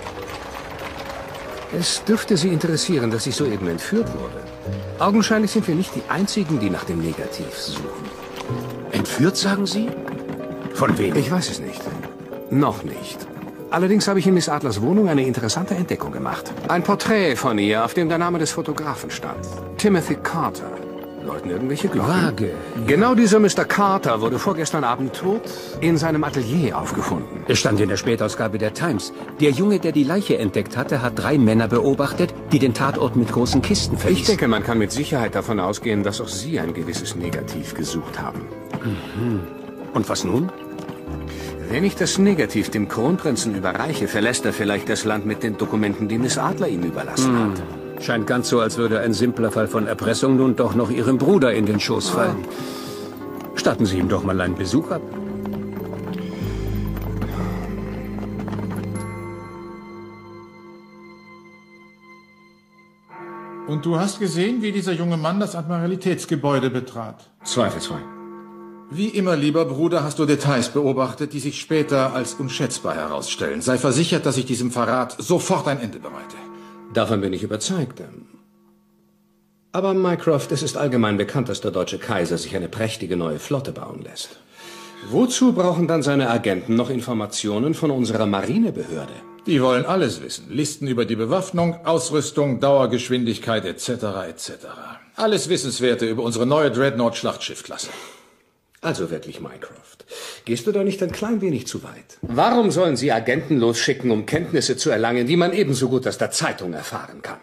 Es dürfte Sie interessieren, dass ich soeben entführt wurde. Augenscheinlich sind wir nicht die Einzigen, die nach dem Negativ suchen. Entführt, sagen Sie? Von wem? Ich weiß es nicht. Noch nicht. Allerdings habe ich in Miss Adlers Wohnung eine interessante Entdeckung gemacht. Ein Porträt von ihr, auf dem der Name des Fotografen stand. Timothy Carter. Läuten irgendwelche Glocken? Vage. Genau dieser Mr. Carter wurde vorgestern Abend tot in seinem Atelier aufgefunden. Es stand in der Spätausgabe der Times. Der Junge, der die Leiche entdeckt hatte, hat 3 Männer beobachtet, die den Tatort mit großen Kisten verließen. Ich denke, man kann mit Sicherheit davon ausgehen, dass auch Sie ein gewisses Negativ gesucht haben. Mhm. Und was nun? Wenn ich das Negativ dem Kronprinzen überreiche, verlässt er vielleicht das Land mit den Dokumenten, die Miss Adler ihm überlassen hat. Scheint ganz so, als würde ein simpler Fall von Erpressung nun doch noch Ihrem Bruder in den Schoß fallen. Statten Sie ihm doch mal einen Besuch ab. Und du hast gesehen, wie dieser junge Mann das Admiralitätsgebäude betrat? Zweifelsfrei. Wie immer, lieber Bruder, hast du Details beobachtet, die sich später als unschätzbar herausstellen. Sei versichert, dass ich diesem Verrat sofort ein Ende bereite. Davon bin ich überzeugt. Aber, Mycroft, es ist allgemein bekannt, dass der deutsche Kaiser sich eine prächtige neue Flotte bauen lässt. Wozu brauchen dann seine Agenten noch Informationen von unserer Marinebehörde? Die wollen alles wissen. Listen über die Bewaffnung, Ausrüstung, Dauergeschwindigkeit etc. etc. Alles Wissenswerte über unsere neue Dreadnought-Schlachtschiffklasse. Also wirklich, Mycroft, gehst du da nicht ein klein wenig zu weit? Warum sollen Sie Agenten losschicken, um Kenntnisse zu erlangen, die man ebenso gut aus der Zeitung erfahren kann?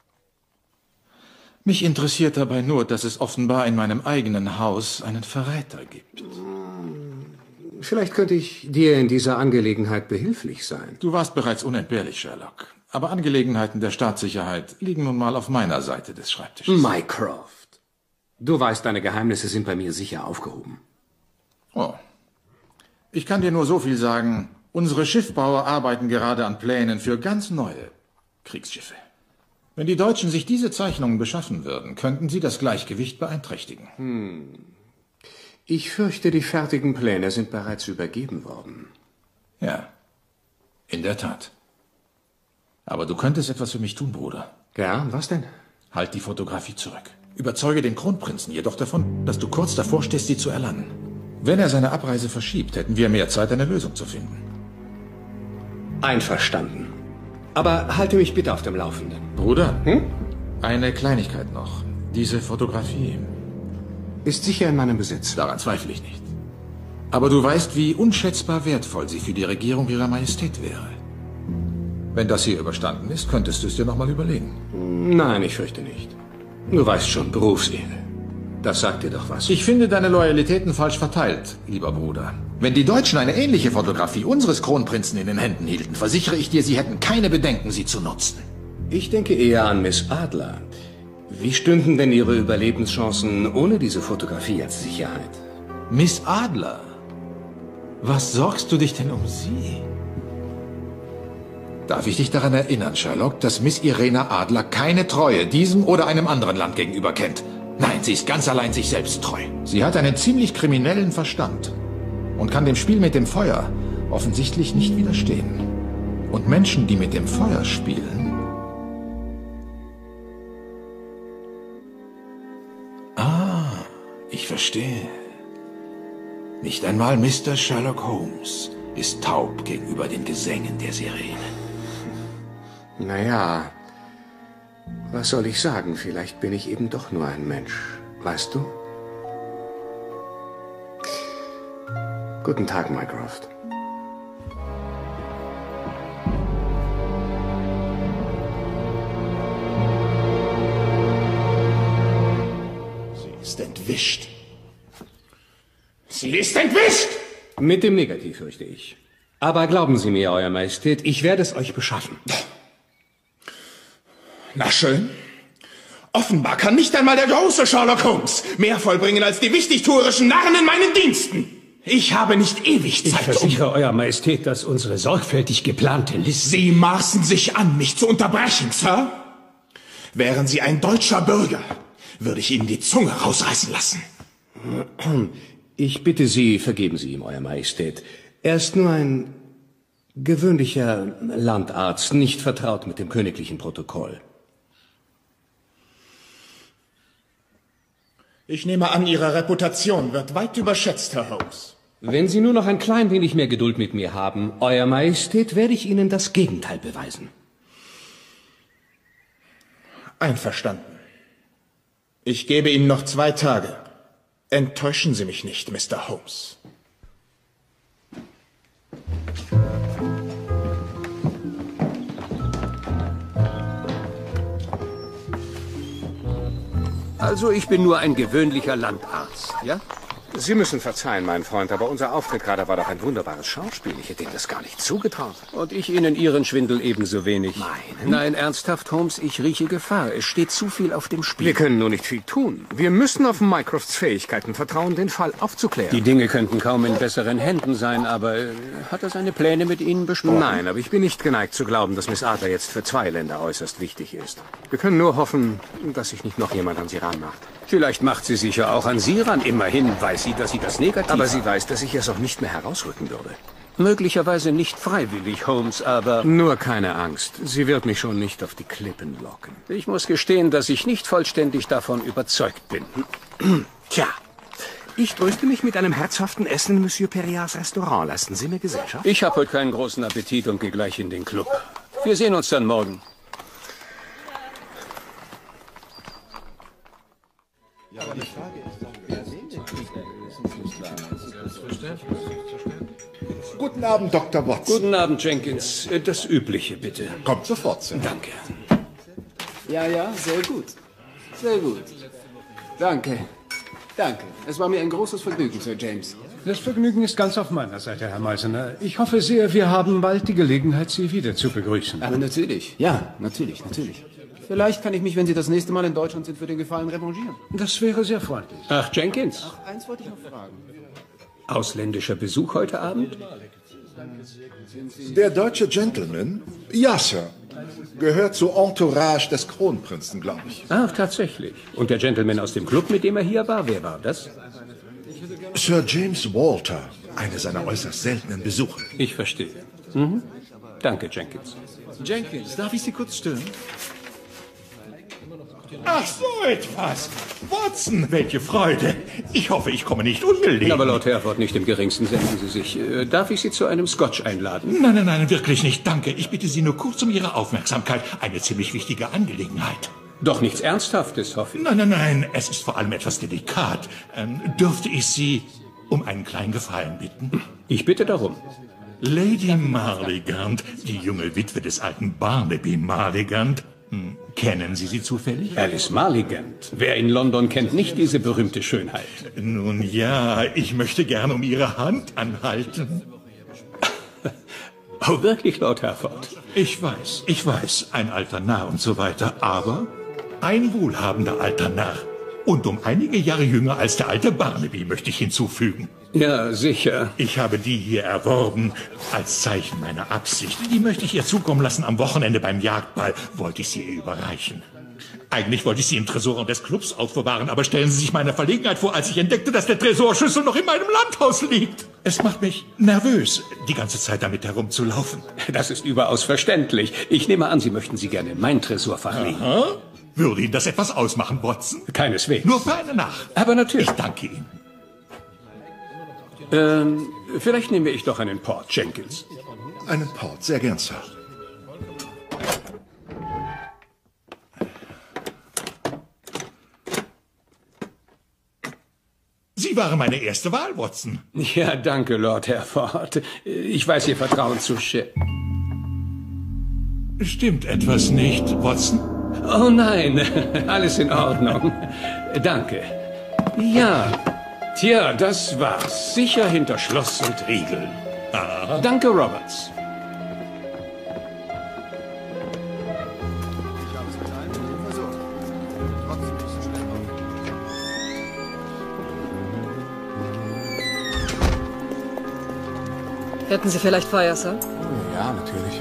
Mich interessiert dabei nur, dass es offenbar in meinem eigenen Haus einen Verräter gibt. Vielleicht könnte ich dir in dieser Angelegenheit behilflich sein. Du warst bereits unentbehrlich, Sherlock. Aber Angelegenheiten der Staatssicherheit liegen nun mal auf meiner Seite des Schreibtisches. Mycroft, du weißt, deine Geheimnisse sind bei mir sicher aufgehoben. Oh. Ich kann dir nur so viel sagen. Unsere Schiffbauer arbeiten gerade an Plänen für ganz neue Kriegsschiffe. Wenn die Deutschen sich diese Zeichnungen beschaffen würden, könnten sie das Gleichgewicht beeinträchtigen. Ich fürchte, die fertigen Pläne sind bereits übergeben worden. Ja, in der Tat. Aber du könntest etwas für mich tun, Bruder. Ja, was denn? Halt die Fotografie zurück. Überzeuge den Kronprinzen jedoch davon, dass du kurz davor stehst, sie zu erlangen. Wenn er seine Abreise verschiebt, hätten wir mehr Zeit, eine Lösung zu finden. Einverstanden. Aber halte mich bitte auf dem Laufenden. Bruder, eine Kleinigkeit noch. Diese Fotografie ist sicher in meinem Besitz. Daran zweifle ich nicht. Aber du weißt, wie unschätzbar wertvoll sie für die Regierung ihrer Majestät wäre. Wenn das hier überstanden ist, könntest du es dir nochmal überlegen. Nein, ich fürchte nicht. Du weißt schon, Berufsehre. Das sagt dir doch was. Ich finde deine Loyalitäten falsch verteilt, lieber Bruder. Wenn die Deutschen eine ähnliche Fotografie unseres Kronprinzen in den Händen hielten, versichere ich dir, sie hätten keine Bedenken, sie zu nutzen. Ich denke eher an Miss Adler. Wie stünden denn Ihre Überlebenschancen ohne diese Fotografie als Sicherheit? Miss Adler? Was sorgst du dich denn um sie? Darf ich dich daran erinnern, Sherlock, dass Miss Irena Adler keine Treue diesem oder einem anderen Land gegenüber kennt? Nein, sie ist ganz allein sich selbst treu. Sie hat einen ziemlich kriminellen Verstand und kann dem Spiel mit dem Feuer offensichtlich nicht widerstehen. Und Menschen, die mit dem Feuer spielen... Ah, ich verstehe. Nicht einmal Mr. Sherlock Holmes ist taub gegenüber den Gesängen der Sirenen. Naja, was soll ich sagen? Vielleicht bin ich eben doch nur ein Mensch. Weißt du? Guten Tag, Mycroft. Sie ist entwischt. Sie ist entwischt! Mit dem Negativ, fürchte ich. Aber glauben Sie mir, Euer Majestät, ich werde es euch beschaffen. Na schön. Offenbar kann nicht einmal der große Sherlock Holmes mehr vollbringen als die wichtigtuerischen Narren in meinen Diensten. Ich habe nicht ewig Zeit. Ich versichere Euer Majestät, dass unsere sorgfältig geplante Liste... Sie maßen sich an, mich zu unterbrechen, Sir. Wären Sie ein deutscher Bürger, würde ich Ihnen die Zunge rausreißen lassen. Ich bitte Sie, vergeben Sie ihm, Euer Majestät. Er ist nur ein gewöhnlicher Landarzt, nicht vertraut mit dem königlichen Protokoll. Ich nehme an, Ihre Reputation wird weit überschätzt, Herr Holmes. Wenn Sie nur noch ein klein wenig mehr Geduld mit mir haben, Euer Majestät, werde ich Ihnen das Gegenteil beweisen. Einverstanden. Ich gebe Ihnen noch 2 Tage. Enttäuschen Sie mich nicht, Mr. Holmes. Also, ich bin nur ein gewöhnlicher Landarzt, ja? Sie müssen verzeihen, mein Freund, aber unser Auftritt gerade war doch ein wunderbares Schauspiel. Ich hätte Ihnen das gar nicht zugetraut. Und ich Ihnen Ihren Schwindel ebenso wenig. Meinen? Nein, ernsthaft, Holmes, ich rieche Gefahr. Es steht zu viel auf dem Spiel. Wir können nur nicht viel tun. Wir müssen auf Mycrofts Fähigkeiten vertrauen, den Fall aufzuklären. Die Dinge könnten kaum in besseren Händen sein, aber hat er seine Pläne mit Ihnen besprochen? Nein, aber ich bin nicht geneigt zu glauben, dass Miss Adler jetzt für 2 Länder äußerst wichtig ist. Wir können nur hoffen, dass sich nicht noch jemand an sie ranmacht. Vielleicht macht sie sich ja auch an Sie ran. Immerhin weiß sie, dass sie das Negativ Aber hat. sie weiß, dass ich es auch nicht mehr herausrücken würde. Möglicherweise nicht freiwillig, Holmes, aber... Nur keine Angst. Sie wird mich schon nicht auf die Klippen locken. Ich muss gestehen, dass ich nicht vollständig davon überzeugt bin. Tja, ich tröste mich mit einem herzhaften Essen in Monsieur Perriards Restaurant. Leisten Sie mir Gesellschaft? Ich habe heute keinen großen Appetit und gehe gleich in den Club. Wir sehen uns dann morgen. Guten Abend, Dr. Watson. Guten Abend, Jenkins. Das Übliche, bitte. Kommt sofort, Sir. Danke. Ja, sehr gut. Sehr gut. Danke. Danke. Es war mir ein großes Vergnügen, Sir James. Das Vergnügen ist ganz auf meiner Seite, Herr Meisener. Ich hoffe sehr, wir haben bald die Gelegenheit, Sie wieder zu begrüßen. Aber natürlich. Ja, natürlich. Vielleicht kann ich mich, wenn Sie das nächste Mal in Deutschland sind, für den Gefallen revanchieren. Das wäre sehr freundlich. Ach, Jenkins. Ach, eins wollte ich noch fragen. Ausländischer Besuch heute Abend? Der deutsche Gentleman? Ja, Sir. Gehört zur Entourage des Kronprinzen, glaube ich. Ach, tatsächlich. Und der Gentleman aus dem Club, mit dem er hier war, wer war das? Sir James Walter, eine seiner äußerst seltenen Besuche. Ich verstehe. Danke, Jenkins. Jenkins, darf ich Sie kurz stören? Ach, so etwas. Watson, welche Freude. Ich hoffe, ich komme nicht ungelegen. Aber Lord Hereford, nicht im Geringsten, senken Sie sich. Darf ich Sie zu einem Scotch einladen? Nein, wirklich nicht, danke. Ich bitte Sie nur kurz um Ihre Aufmerksamkeit. Eine ziemlich wichtige Angelegenheit. Doch nichts Ernsthaftes, hoffe ich. Nein, es ist vor allem etwas delikat. Dürfte ich Sie um einen kleinen Gefallen bitten? Ich bitte darum. Lady Marligand, die junge Witwe des alten Barnaby Marligand. Kennen Sie sie zufällig? Alice Marligand. Wer in London kennt nicht diese berühmte Schönheit? Nun ja, ich möchte gern um Ihre Hand anhalten. Oh, wirklich, Lord Hereford? Ich weiß, ein alter Narr und so weiter, aber ein wohlhabender alter Narr. Und um einige Jahre jünger als der alte Barnaby, möchte ich hinzufügen. Ja, sicher. Ich habe die hier erworben, als Zeichen meiner Absicht. Die möchte ich ihr zukommen lassen am Wochenende beim Jagdball. Wollte ich sie ihr überreichen. Eigentlich wollte ich sie im Tresorraum des Clubs aufbewahren, aber stellen Sie sich meine Verlegenheit vor, als ich entdeckte, dass der Tresorschlüssel noch in meinem Landhaus liegt. Es macht mich nervös, die ganze Zeit damit herumzulaufen. Das ist überaus verständlich. Ich nehme an, Sie möchten sie gerne in mein Tresorfach legen. Aha. Würde Ihnen das etwas ausmachen, Watson? Keineswegs. Nur für eine Nacht. Aber natürlich. Ich danke Ihnen. Vielleicht nehme ich doch einen Port, Jenkins. Einen Port, sehr gern, Sir. Sie waren meine erste Wahl, Watson. Ja, danke, Lord Hereford. Ich weiß Ihr Vertrauen zu schätzen. Stimmt etwas nicht, Watson? Oh nein, alles in Ordnung. Danke. Ja, tja, das war's. Sicher hinter Schloss und Riegel. Aha. Danke, Roberts. Hätten Sie vielleicht Feuer, Sir? Ja, natürlich.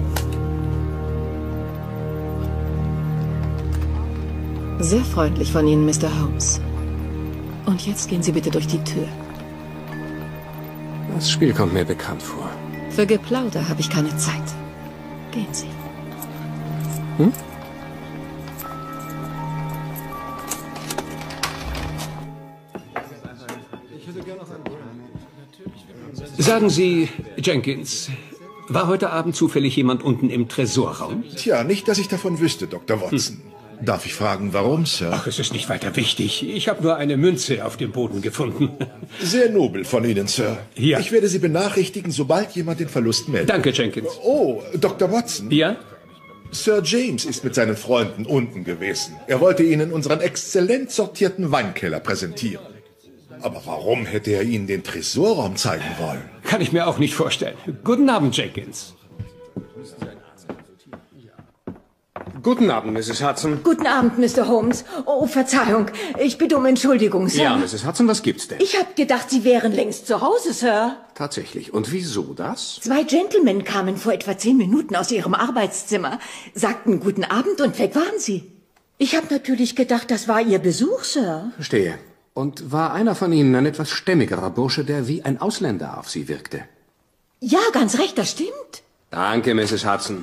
Sehr freundlich von Ihnen, Mr. Holmes. Und jetzt gehen Sie bitte durch die Tür. Das Spiel kommt mir bekannt vor. Für Geplauder habe ich keine Zeit. Gehen Sie. Hm? Sagen Sie, Jenkins, war heute Abend zufällig jemand unten im Tresorraum? Tja, nicht, dass ich davon wüsste, Dr. Watson. Darf ich fragen, warum, Sir? Ach, es ist nicht weiter wichtig. Ich habe nur eine Münze auf dem Boden gefunden. Sehr nobel von Ihnen, Sir. Ja. Ich werde Sie benachrichtigen, sobald jemand den Verlust meldet. Danke, Jenkins. Oh, Dr. Watson. Ja? Sir James ist mit seinen Freunden unten gewesen. Er wollte Ihnen unseren exzellent sortierten Weinkeller präsentieren. Aber warum hätte er Ihnen den Tresorraum zeigen wollen? Kann ich mir auch nicht vorstellen. Guten Abend, Jenkins. Guten Abend, Mrs. Hudson. Guten Abend, Mr. Holmes. Oh, Verzeihung. Ich bitte um Entschuldigung, Sir. Ja, Mrs. Hudson, was gibt's denn? Ich habe gedacht, Sie wären längst zu Hause, Sir. Tatsächlich. Und wieso das? 2 Gentlemen kamen vor etwa 10 Minuten aus ihrem Arbeitszimmer, sagten guten Abend und weg waren sie. Ich habe natürlich gedacht, das war Ihr Besuch, Sir. Verstehe. Und war einer von Ihnen ein etwas stämmigerer Bursche, der wie ein Ausländer auf Sie wirkte? Ja, ganz recht, das stimmt. Danke, Mrs. Hudson.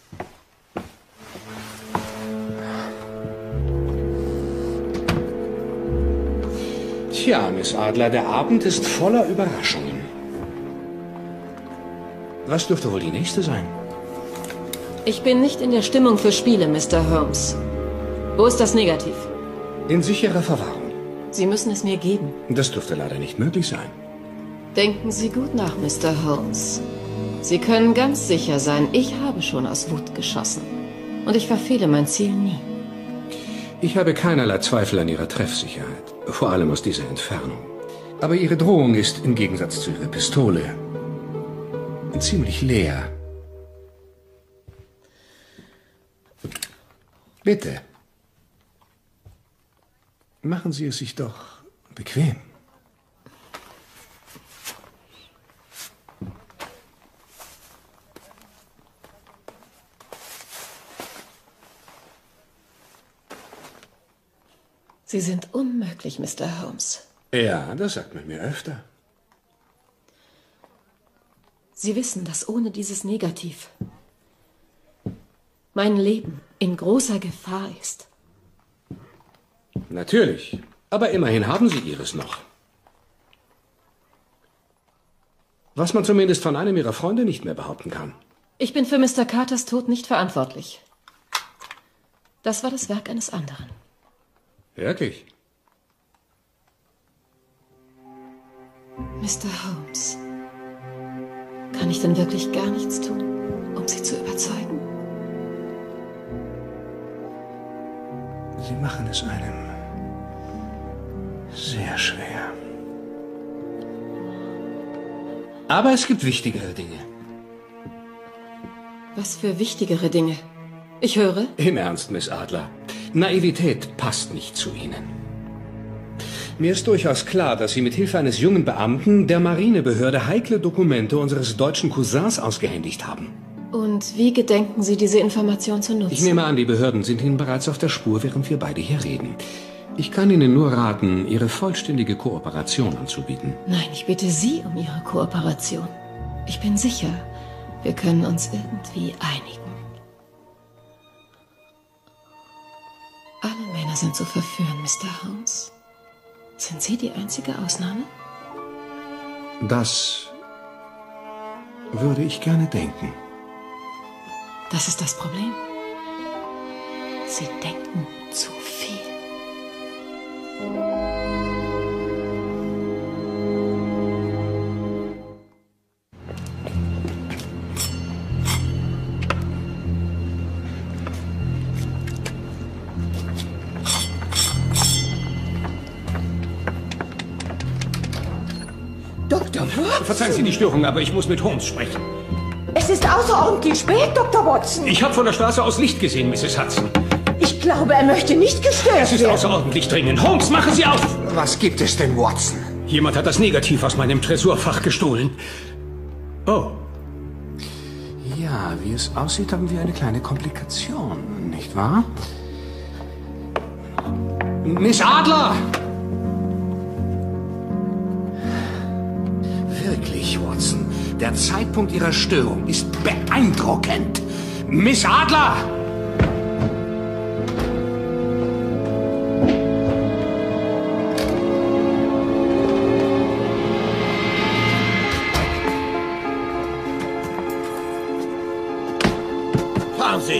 Tja, Miss Adler, der Abend ist voller Überraschungen. Was dürfte wohl die nächste sein? Ich bin nicht in der Stimmung für Spiele, Mr. Holmes. Wo ist das Negativ? In sicherer Verwahrung. Sie müssen es mir geben. Das dürfte leider nicht möglich sein. Denken Sie gut nach, Mr. Holmes. Sie können ganz sicher sein, ich habe schon aus Wut geschossen. Und ich verfehle mein Ziel nie. Ich habe keinerlei Zweifel an Ihrer Treffsicherheit. Vor allem aus dieser Entfernung. Aber Ihre Drohung ist im Gegensatz zu Ihrer Pistole ziemlich leer. Bitte. Machen Sie es sich doch bequem. Sie sind unmöglich, Mr. Holmes. Ja, das sagt man mir öfter. Sie wissen, dass ohne dieses Negativ mein Leben in großer Gefahr ist. Natürlich. Aber immerhin haben Sie Ihres noch. Was man zumindest von einem Ihrer Freunde nicht mehr behaupten kann. Ich bin für Mr. Carters Tod nicht verantwortlich. Das war das Werk eines anderen. Wirklich? Mr. Holmes, kann ich denn wirklich gar nichts tun, um Sie zu überzeugen? Sie machen es einem sehr schwer. Aber es gibt wichtigere Dinge. Was für wichtigere Dinge? Ich höre. Im Ernst, Miss Adler. Naivität passt nicht zu Ihnen. Mir ist durchaus klar, dass Sie mit Hilfe eines jungen Beamten der Marinebehörde heikle Dokumente unseres deutschen Cousins ausgehändigt haben. Und wie gedenken Sie, diese Information zu nutzen? Ich nehme an, die Behörden sind Ihnen bereits auf der Spur, während wir beide hier reden. Ich kann Ihnen nur raten, Ihre vollständige Kooperation anzubieten. Nein, ich bitte Sie um Ihre Kooperation. Ich bin sicher, wir können uns irgendwie einigen. Alle Männer sind zu verführen, Mr. Holmes. Sind Sie die einzige Ausnahme? Das würde ich gerne denken. Das ist das Problem. Sie denken zu viel. Dr. Watson? Verzeihen Sie die Störung, aber ich muss mit Holmes sprechen. Es ist außerordentlich spät, Dr. Watson. Ich habe von der Straße aus Licht gesehen, Mrs. Hudson. Ich glaube, er möchte nicht gestört werden. Es ist außerordentlich dringend. Holmes, machen Sie auf! Was gibt es denn, Watson? Jemand hat das Negativ aus meinem Tresorfach gestohlen. Oh. Ja, wie es aussieht, haben wir eine kleine Komplikation, nicht wahr? Miss Adler! Wirklich, Watson. Der Zeitpunkt Ihrer Störung ist beeindruckend. Miss Adler! Fahren Sie!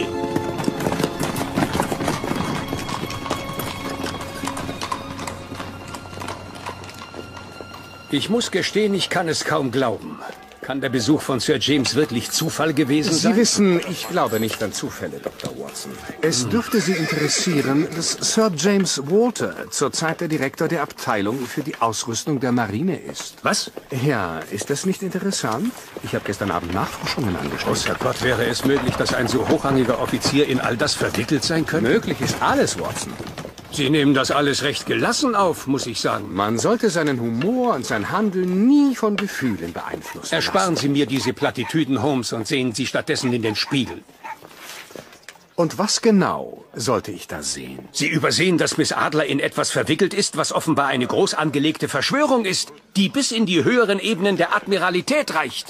Ich muss gestehen, ich kann es kaum glauben. Kann der Besuch von Sir James wirklich Zufall gewesen sein? Sie wissen, ich glaube nicht an Zufälle, Dr. Watson. Es dürfte Sie interessieren, dass Sir James Walter zurzeit der Direktor der Abteilung für die Ausrüstung der Marine ist. Was? Ja, ist das nicht interessant? Ich habe gestern Abend Nachforschungen angestellt. Großer Gott, wäre es möglich, dass ein so hochrangiger Offizier in all das verwickelt sein könnte? Möglich ist alles, Watson. Sie nehmen das alles recht gelassen auf, muss ich sagen. Man sollte seinen Humor und sein Handeln nie von Gefühlen beeinflussen Ersparen lassen. Sie mir diese Plattitüden, Holmes, und sehen Sie stattdessen in den Spiegel. Und was genau sollte ich da sehen? Sie übersehen, dass Miss Adler in etwas verwickelt ist, was offenbar eine groß angelegte Verschwörung ist, die bis in die höheren Ebenen der Admiralität reicht.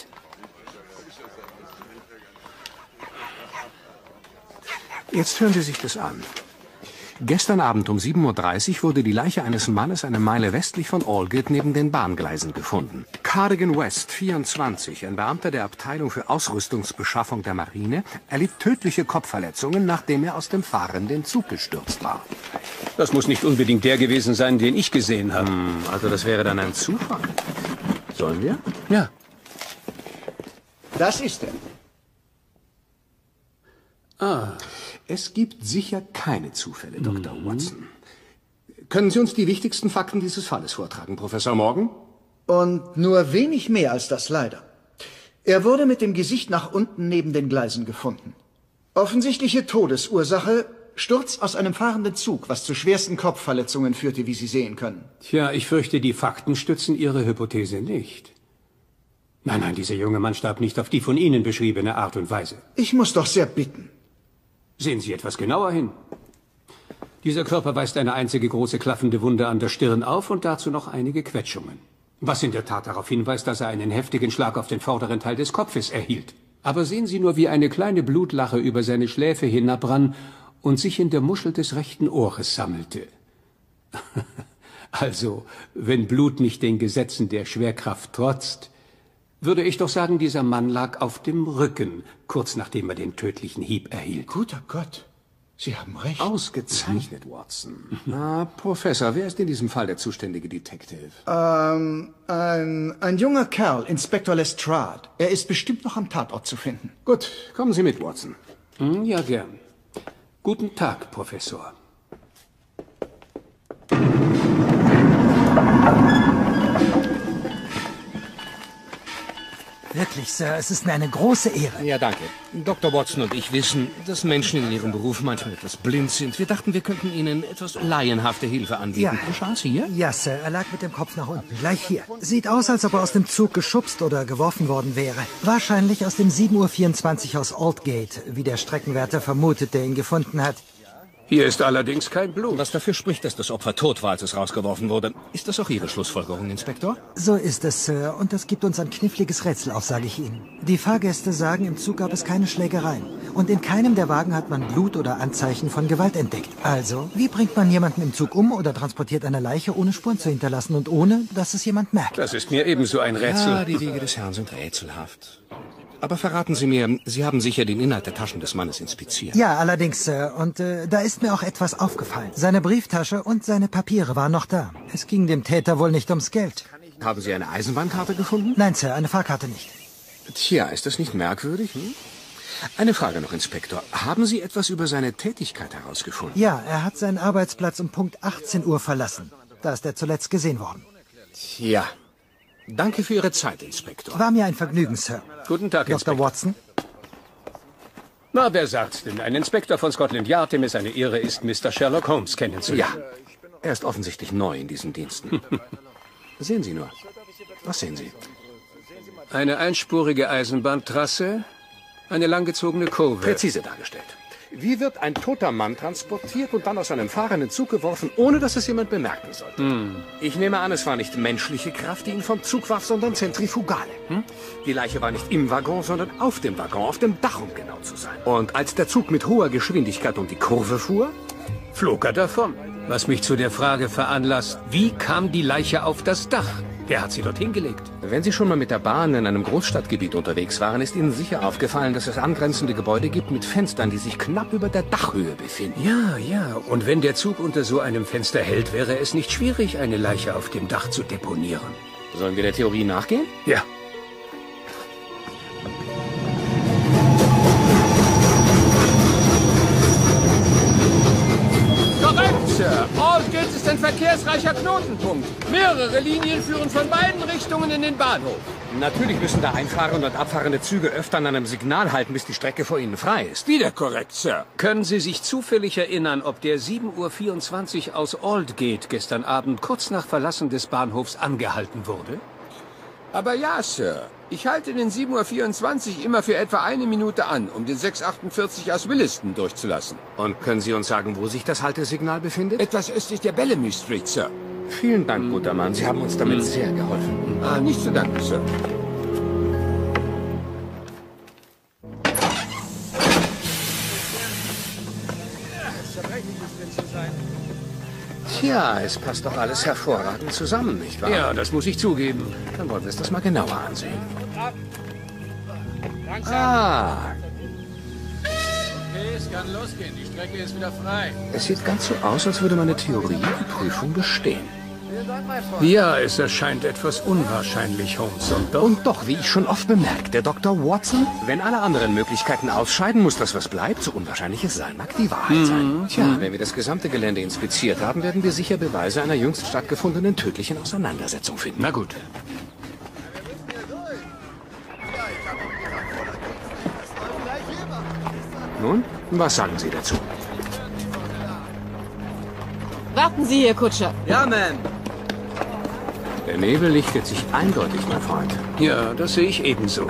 Jetzt hören Sie sich das an. Gestern Abend um 7:30 Uhr wurde die Leiche eines Mannes eine Meile westlich von Aldgate neben den Bahngleisen gefunden. Cardigan West, 24, ein Beamter der Abteilung für Ausrüstungsbeschaffung der Marine, erlitt tödliche Kopfverletzungen, nachdem er aus dem fahrenden Zug gestürzt war. Das muss nicht unbedingt der gewesen sein, den ich gesehen habe. Also das wäre dann ein Zufall. Sollen wir? Ja. Das ist er. Es gibt sicher keine Zufälle, Dr. Watson. Können Sie uns die wichtigsten Fakten dieses Falles vortragen, Professor Morgan? Und nur wenig mehr als das leider. Er wurde mit dem Gesicht nach unten neben den Gleisen gefunden. Offensichtliche Todesursache: Sturz aus einem fahrenden Zug, was zu schwersten Kopfverletzungen führte, wie Sie sehen können. Tja, ich fürchte, die Fakten stützen Ihre Hypothese nicht. Nein, nein, dieser junge Mann starb nicht auf die von Ihnen beschriebene Art und Weise. Ich muss doch sehr bitten. Sehen Sie etwas genauer hin. Dieser Körper weist eine einzige große klaffende Wunde an der Stirn auf und dazu noch einige Quetschungen. Was in der Tat darauf hinweist, dass er einen heftigen Schlag auf den vorderen Teil des Kopfes erhielt. Aber sehen Sie nur, wie eine kleine Blutlache über seine Schläfe hinabrann und sich in der Muschel des rechten Ohres sammelte. Also, wenn Blut nicht den Gesetzen der Schwerkraft trotzt, würde ich doch sagen, dieser Mann lag auf dem Rücken, kurz nachdem er den tödlichen Hieb erhielt. Guter Gott, Sie haben recht. Ausgezeichnet, Watson. Na, Professor, wer ist in diesem Fall der zuständige Detective? Ein junger Kerl, Inspektor Lestrade. Er ist bestimmt noch am Tatort zu finden. Gut, kommen Sie mit, Watson. Ja, gern. Guten Tag, Professor. Wirklich, Sir, es ist mir eine große Ehre. Ja, danke. Dr. Watson und ich wissen, dass Menschen in ihrem Beruf manchmal etwas blind sind. Wir dachten, wir könnten Ihnen etwas laienhafte Hilfe anbieten. Ja. Charles hier? Ja, Sir, er lag mit dem Kopf nach unten. Gleich hier. Sieht aus, als ob er aus dem Zug geschubst oder geworfen worden wäre. Wahrscheinlich aus dem 7:24 Uhr aus Aldgate, wie der Streckenwärter vermutet, der ihn gefunden hat. Hier ist allerdings kein Blut. Was dafür spricht, dass das Opfer tot war, als es rausgeworfen wurde. Ist das auch Ihre Schlussfolgerung, Inspektor? So ist es, Sir. Und das gibt uns ein kniffliges Rätsel auf, sage ich Ihnen. Die Fahrgäste sagen, im Zug gab es keine Schlägereien. Und in keinem der Wagen hat man Blut oder Anzeichen von Gewalt entdeckt. Also, wie bringt man jemanden im Zug um oder transportiert eine Leiche, ohne Spuren zu hinterlassen und ohne, dass es jemand merkt? Das ist mir ebenso ein Rätsel. Ja, die Wege des Herrn sind rätselhaft. Aber verraten Sie mir, Sie haben sicher den Inhalt der Taschen des Mannes inspiziert. Ja, allerdings, Sir. Und da ist mir auch etwas aufgefallen. Seine Brieftasche und seine Papiere waren noch da. Es ging dem Täter wohl nicht ums Geld. Haben Sie eine Eisenbahnkarte gefunden? Nein, Sir, eine Fahrkarte nicht. Tja, ist das nicht merkwürdig? Eine Frage noch, Inspektor. Haben Sie etwas über seine Tätigkeit herausgefunden? Ja, er hat seinen Arbeitsplatz um Punkt 18 Uhr verlassen. Da ist er zuletzt gesehen worden. Tja. Danke für Ihre Zeit, Inspektor. War mir ein Vergnügen, Sir. Guten Tag, Dr. Inspektor. Watson. Na, wer sagt's denn? Ein Inspektor von Scotland Yard, dem es eine Ehre ist, Mr. Sherlock Holmes kennenzulernen. Ja, er ist offensichtlich neu in diesen Diensten. Sehen Sie nur. Was sehen Sie? Eine einspurige Eisenbahntrasse, eine langgezogene Kurve. Präzise dargestellt. Wie wird ein toter Mann transportiert und dann aus einem fahrenden Zug geworfen, ohne dass es jemand bemerken sollte? Ich nehme an, es war nicht menschliche Kraft, die ihn vom Zug warf, sondern zentrifugale. Die Leiche war nicht im Waggon, sondern auf dem Waggon, auf dem Dach, um genau zu sein. Und als der Zug mit hoher Geschwindigkeit um die Kurve fuhr, flog er davon. Was mich zu der Frage veranlasst, wie kam die Leiche auf das Dach? Wer hat sie dorthin gelegt? Wenn Sie schon mal mit der Bahn in einem Großstadtgebiet unterwegs waren, ist Ihnen sicher aufgefallen, dass es angrenzende Gebäude gibt mit Fenstern, die sich knapp über der Dachhöhe befinden. Ja. Und wenn der Zug unter so einem Fenster hält, wäre es nicht schwierig, eine Leiche auf dem Dach zu deponieren. Sollen wir der Theorie nachgehen? Ja. Korrekt, Sir. Aldgate ist ein verkehrsreicher Knotenpunkt. Mehrere Linien führen von beiden Richtungen in den Bahnhof. Natürlich müssen da einfahrende und abfahrende Züge öfter an einem Signal halten, bis die Strecke vor ihnen frei ist. Wieder korrekt, Sir. Können Sie sich zufällig erinnern, ob der 7:24 Uhr aus Aldgate gestern Abend kurz nach Verlassen des Bahnhofs angehalten wurde? Aber ja, Sir. Ich halte den 7:24 Uhr immer für etwa 1 Minute an, um den 6:48 aus Williston durchzulassen. Und können Sie uns sagen, wo sich das Haltesignal befindet? Etwas östlich der Bellamy Street, Sir. Vielen Dank, guter Mann. Sie haben uns damit sehr geholfen. Nicht zu danken, Sir. Tja, es passt doch alles hervorragend zusammen, nicht wahr? Ja, das muss ich zugeben. Dann wollen wir uns das mal genauer ansehen. Ah, Okay, es kann losgehen. Die Strecke ist wieder frei. es sieht ganz so aus, als würde meine Theorie die Prüfung bestehen. Ja, es erscheint etwas unwahrscheinlich, Holmes. Und doch, wie ich schon oft bemerkt, der Dr. Watson, wenn alle anderen Möglichkeiten ausscheiden, muss das, was bleibt, so unwahrscheinlich es sein mag, die Wahrheit sein. Tja, wenn wir das gesamte Gelände inspiziert haben, werden wir sicher Beweise einer jüngst stattgefundenen tödlichen Auseinandersetzung finden. Na gut. Nun, was sagen Sie dazu? Warten Sie, Herr Kutscher. Ja, Ma'am. Der Nebel lichtet sich eindeutig, mein Freund. Ja, das sehe ich ebenso.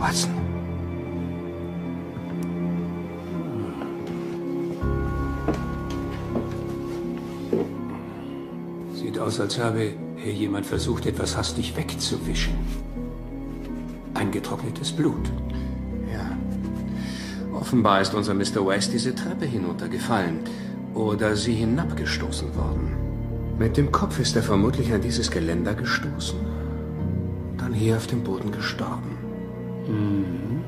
Watson. Sieht aus, als habe hier jemand versucht, etwas hastig wegzuwischen. Eingetrocknetes Blut. Ja. Offenbar ist unser Mr. West diese Treppe hinuntergefallen oder sie hinabgestoßen worden. Mit dem Kopf ist er vermutlich an dieses Geländer gestoßen, dann hier auf dem Boden gestorben. Mhm.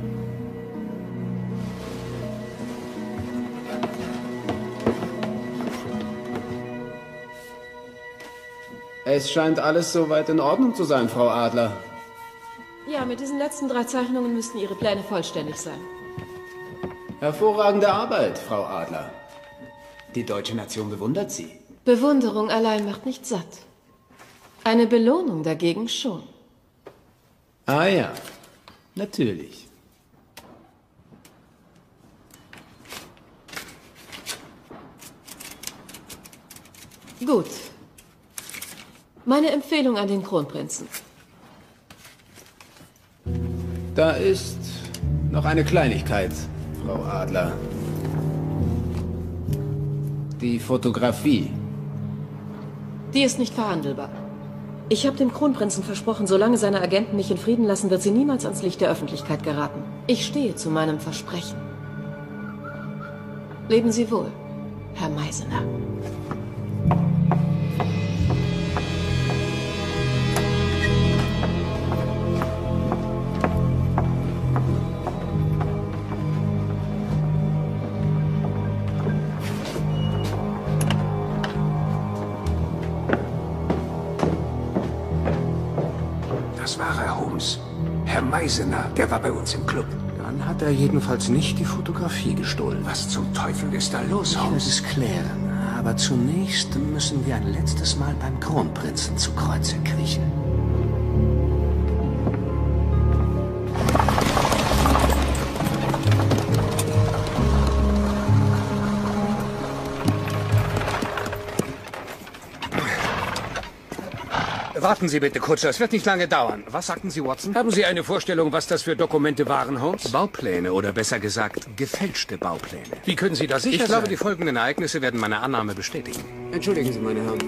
Es scheint alles soweit in Ordnung zu sein, Frau Adler. Ja, mit diesen letzten 3 Zeichnungen müssten Ihre Pläne vollständig sein. Hervorragende Arbeit, Frau Adler. Die deutsche Nation bewundert Sie. Bewunderung allein macht nicht satt. Eine Belohnung dagegen schon. Ah ja, natürlich. Gut. Meine Empfehlung an den Kronprinzen. Da ist noch eine Kleinigkeit, Frau Adler. Die Fotografie. Die ist nicht verhandelbar. Ich habe dem Kronprinzen versprochen, solange seine Agenten mich in Frieden lassen, wird sie niemals ans Licht der Öffentlichkeit geraten. Ich stehe zu meinem Versprechen. Leben Sie wohl, Herr Meisener. Das war Herr Holmes. Herr Meisener, der war bei uns im Club. Dann hat er jedenfalls nicht die Fotografie gestohlen. Was zum Teufel ist da los, Ich werde Holmes? es klären. Aber zunächst müssen wir ein letztes Mal beim Kronprinzen zu Kreuze kriechen. Warten Sie bitte, Kutscher. Es wird nicht lange dauern. Was sagten Sie, Watson? Haben Sie eine Vorstellung, was das für Dokumente waren, Holmes? Baupläne oder besser gesagt, gefälschte Baupläne. Wie können Sie da sicher Ich glaube, sein? die folgenden Ereignisse werden meine Annahme bestätigen. Entschuldigen Sie, meine Herren.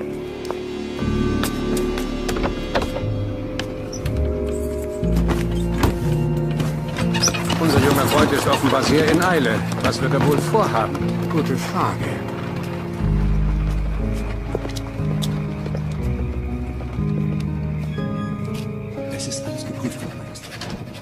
Unser junger Freund ist offenbar sehr in Eile. Was wird er wohl vorhaben? Gute Frage. Es ist alles geprüft worden, Majestät.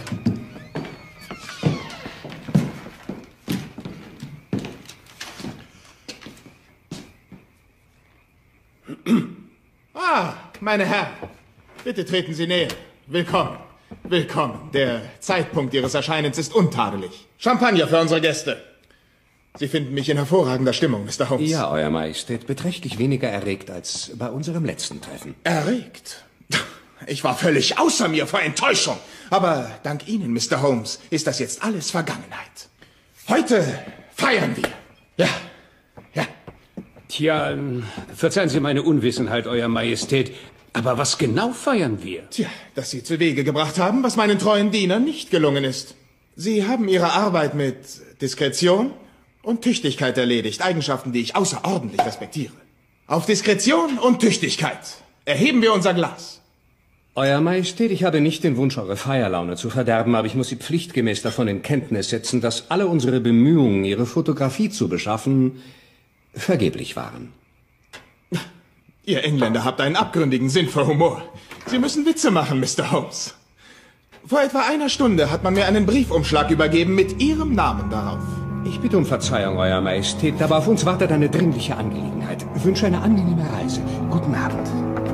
Ah, meine Herren, bitte treten Sie näher. Willkommen. Willkommen. Der Zeitpunkt Ihres Erscheinens ist untadelig. Champagner für unsere Gäste. Sie finden mich in hervorragender Stimmung, Mr. Holmes. Ja, Euer Majestät, beträchtlich weniger erregt als bei unserem letzten Treffen. Erregt? Ich war völlig außer mir vor Enttäuschung. Aber dank Ihnen, Mr. Holmes, ist das jetzt alles Vergangenheit. Heute feiern wir. Ja, ja. Tja, verzeihen Sie meine Unwissenheit, Euer Majestät. Aber was genau feiern wir? Tja, dass Sie zu Wege gebracht haben, was meinen treuen Dienern nicht gelungen ist. Sie haben Ihre Arbeit mit Diskretion und Tüchtigkeit erledigt. Eigenschaften, die ich außerordentlich respektiere. Auf Diskretion und Tüchtigkeit erheben wir unser Glas. Euer Majestät, ich habe nicht den Wunsch, eure Feierlaune zu verderben, aber ich muss Sie pflichtgemäß davon in Kenntnis setzen, dass alle unsere Bemühungen, Ihre Fotografie zu beschaffen, vergeblich waren. Ihr Engländer habt einen abgründigen Sinn für Humor. Sie müssen Witze machen, Mr. Holmes. Vor etwa einer Stunde hat man mir einen Briefumschlag übergeben mit Ihrem Namen darauf. Ich bitte um Verzeihung, Euer Majestät, aber auf uns wartet eine dringliche Angelegenheit. Ich wünsche eine angenehme Reise. Guten Abend.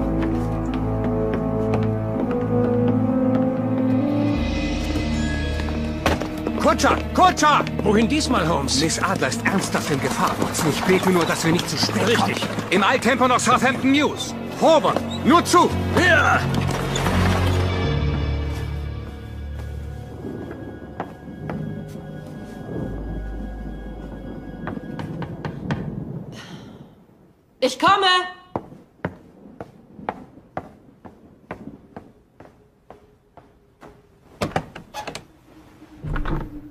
Kutscher! Kutscher! Wohin diesmal, Holmes? Miss Adler ist ernsthaft in Gefahr, Watson. Ich bete nur, dass wir nicht zu spät Richtig. kommen. Im Eiltempo nach Southampton News. Holborn, nur zu! Ja! Ich komme!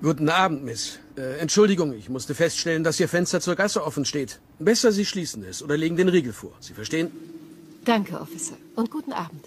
Guten Abend, Miss. Entschuldigung, ich musste feststellen, dass Ihr Fenster zur Gasse offen steht. Besser, Sie schließen es oder legen den Riegel vor. Sie verstehen? Danke, Officer. Und guten Abend.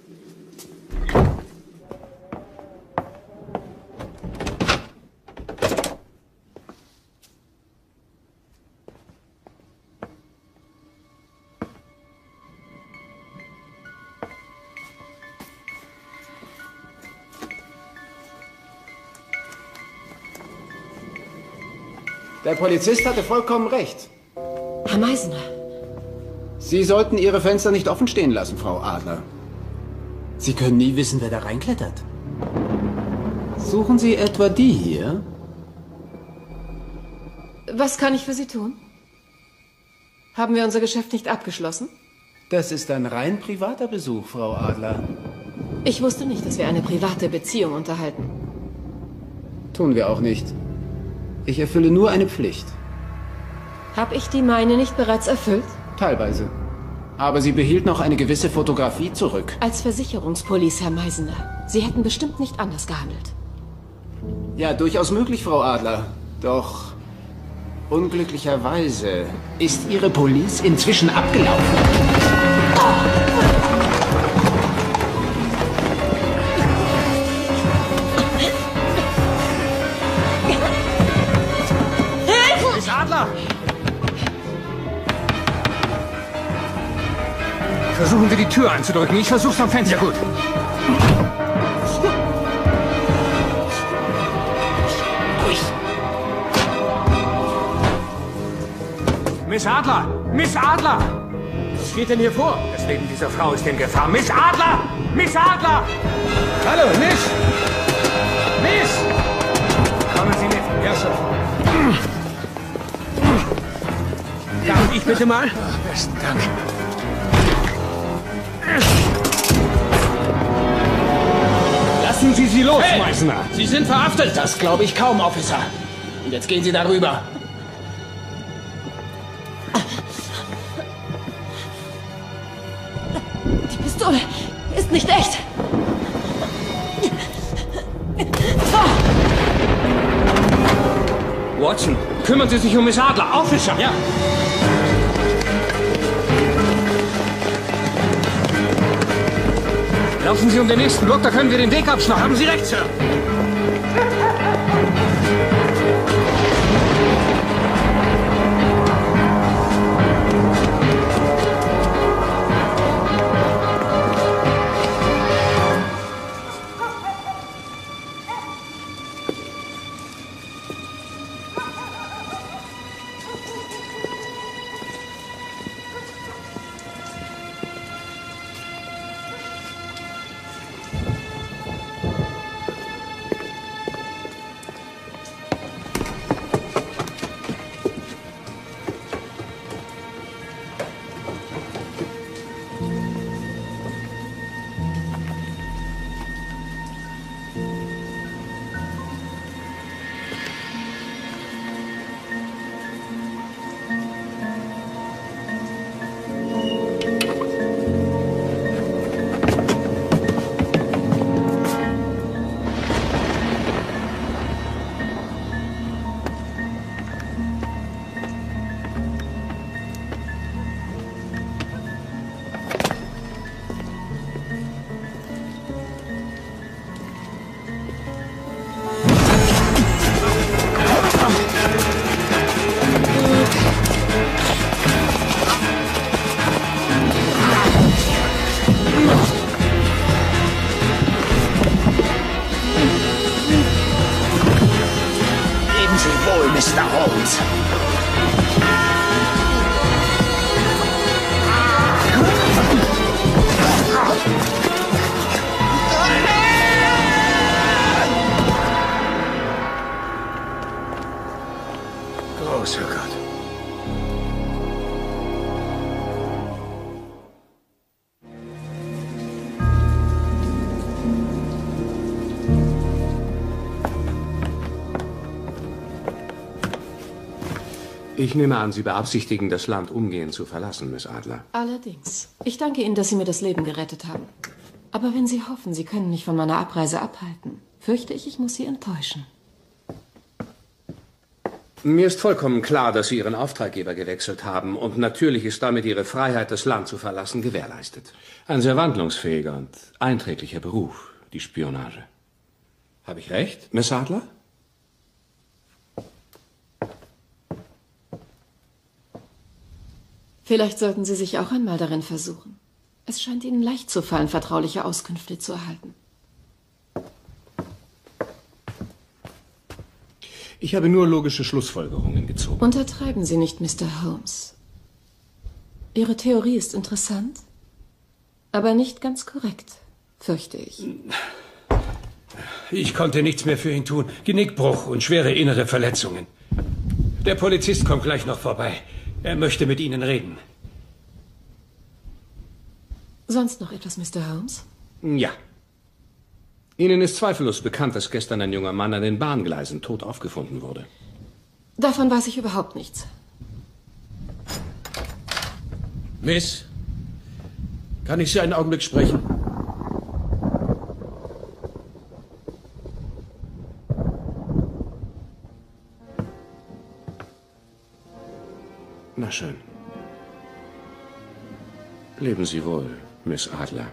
Der Polizist hatte vollkommen recht. Herr Meisener. Sie sollten Ihre Fenster nicht offen stehen lassen, Frau Adler. Sie können nie wissen, wer da reinklettert. Suchen Sie etwa die hier? Was kann ich für Sie tun? Haben wir unser Geschäft nicht abgeschlossen? Das ist ein rein privater Besuch, Frau Adler. Ich wusste nicht, dass wir eine private Beziehung unterhalten. Tun wir auch nicht. Ich erfülle nur eine Pflicht. Hab ich die meine nicht bereits erfüllt? Teilweise. Aber Sie behielt noch eine gewisse Fotografie zurück. Als Versicherungspolice, Herr Meisener. Sie hätten bestimmt nicht anders gehandelt. Ja, durchaus möglich, Frau Adler. Doch unglücklicherweise ist Ihre Police inzwischen abgelaufen. Miss Adler! Versuchen Sie die Tür einzudrücken. Ich versuch's am Fenster. Ja, gut. Ruhig. Miss Adler! Miss Adler! Was geht denn hier vor? Das Leben dieser Frau ist in Gefahr. Miss Adler! Miss Adler! Hallo, Miss! Miss! Kommen Sie mit. Ja, Sir. Darf ich bitte mal? Besten Dank. Lassen Sie sie los, Hey, Meißner! Sie sind verhaftet! Das glaube ich kaum, Officer. Und jetzt gehen Sie darüber. Die Pistole ist nicht echt. Watson, kümmern Sie sich um Miss Adler. Officer! Ja. Laufen Sie um den nächsten Block, da können wir den Weg abschnappen. Haben Sie recht, Sir. Mr. Holmes. Großer Gott. Ich nehme an, Sie beabsichtigen, das Land umgehend zu verlassen, Miss Adler. Allerdings. Ich danke Ihnen, dass Sie mir das Leben gerettet haben. Aber wenn Sie hoffen, Sie können mich von meiner Abreise abhalten, fürchte ich, ich muss Sie enttäuschen. Mir ist vollkommen klar, dass Sie Ihren Auftraggeber gewechselt haben. Und natürlich ist damit Ihre Freiheit, das Land zu verlassen, gewährleistet. Ein sehr wandlungsfähiger und einträglicher Beruf, die Spionage. Habe ich recht, Miss Adler? Vielleicht sollten Sie sich auch einmal darin versuchen. Es scheint Ihnen leicht zu fallen, vertrauliche Auskünfte zu erhalten. Ich habe nur logische Schlussfolgerungen gezogen. Untertreiben Sie nicht, Mr. Holmes. Ihre Theorie ist interessant, aber nicht ganz korrekt, fürchte ich. Ich konnte nichts mehr für ihn tun. Genickbruch und schwere innere Verletzungen. Der Polizist kommt gleich noch vorbei. Er möchte mit Ihnen reden. Sonst noch etwas, Mr. Holmes? Ja. Ihnen ist zweifellos bekannt, dass gestern ein junger Mann an den Bahngleisen tot aufgefunden wurde. Davon weiß ich überhaupt nichts. Miss, kann ich Sie einen Augenblick sprechen? Na schön. Leben Sie wohl, Miss Adler.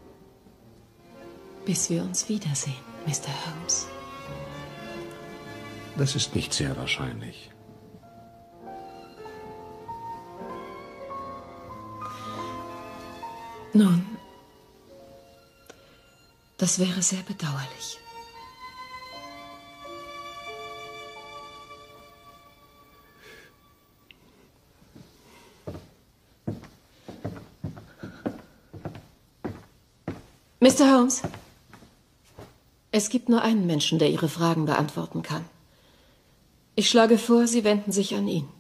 Bis wir uns wiedersehen, Mr. Holmes. Das ist nicht sehr wahrscheinlich. Nun, das wäre sehr bedauerlich. Mr. Holmes, es gibt nur einen Menschen, der Ihre Fragen beantworten kann. Ich schlage vor, Sie wenden sich an ihn.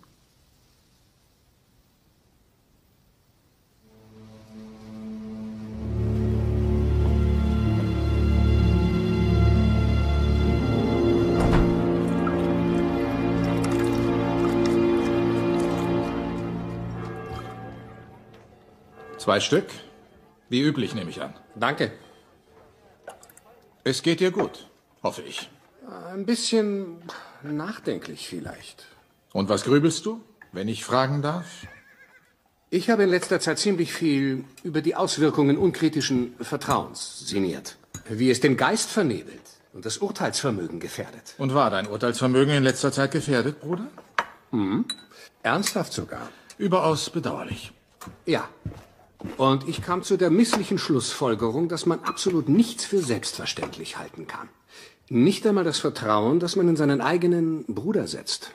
Zwei Stück? Wie üblich, nehme ich an. Danke. Es geht dir gut, hoffe ich. Ein bisschen nachdenklich vielleicht. Und was grübelst du, wenn ich fragen darf? Ich habe in letzter Zeit ziemlich viel über die Auswirkungen unkritischen Vertrauens sinniert. Wie es den Geist vernebelt und das Urteilsvermögen gefährdet. Und war dein Urteilsvermögen in letzter Zeit gefährdet, Bruder? Ernsthaft sogar. Überaus bedauerlich. Ja. Und ich kam zu der misslichen Schlussfolgerung, dass man absolut nichts für selbstverständlich halten kann. Nicht einmal das Vertrauen, das man in seinen eigenen Bruder setzt.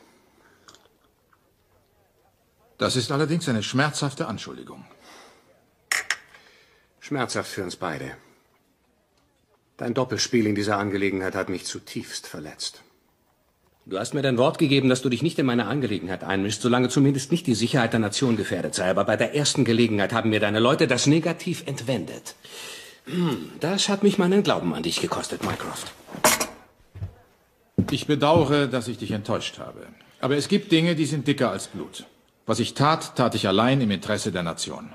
Das ist allerdings eine schmerzhafte Anschuldigung. Schmerzhaft für uns beide. Dein Doppelspiel in dieser Angelegenheit hat mich zutiefst verletzt. Du hast mir dein Wort gegeben, dass du dich nicht in meine Angelegenheit einmischst, solange zumindest nicht die Sicherheit der Nation gefährdet sei. Aber bei der ersten Gelegenheit haben mir deine Leute das negativ entwendet. Das hat mich meinen Glauben an dich gekostet, Mycroft. Ich bedauere, dass ich dich enttäuscht habe. Aber es gibt Dinge, die sind dicker als Blut. Was ich tat, tat ich allein im Interesse der Nation.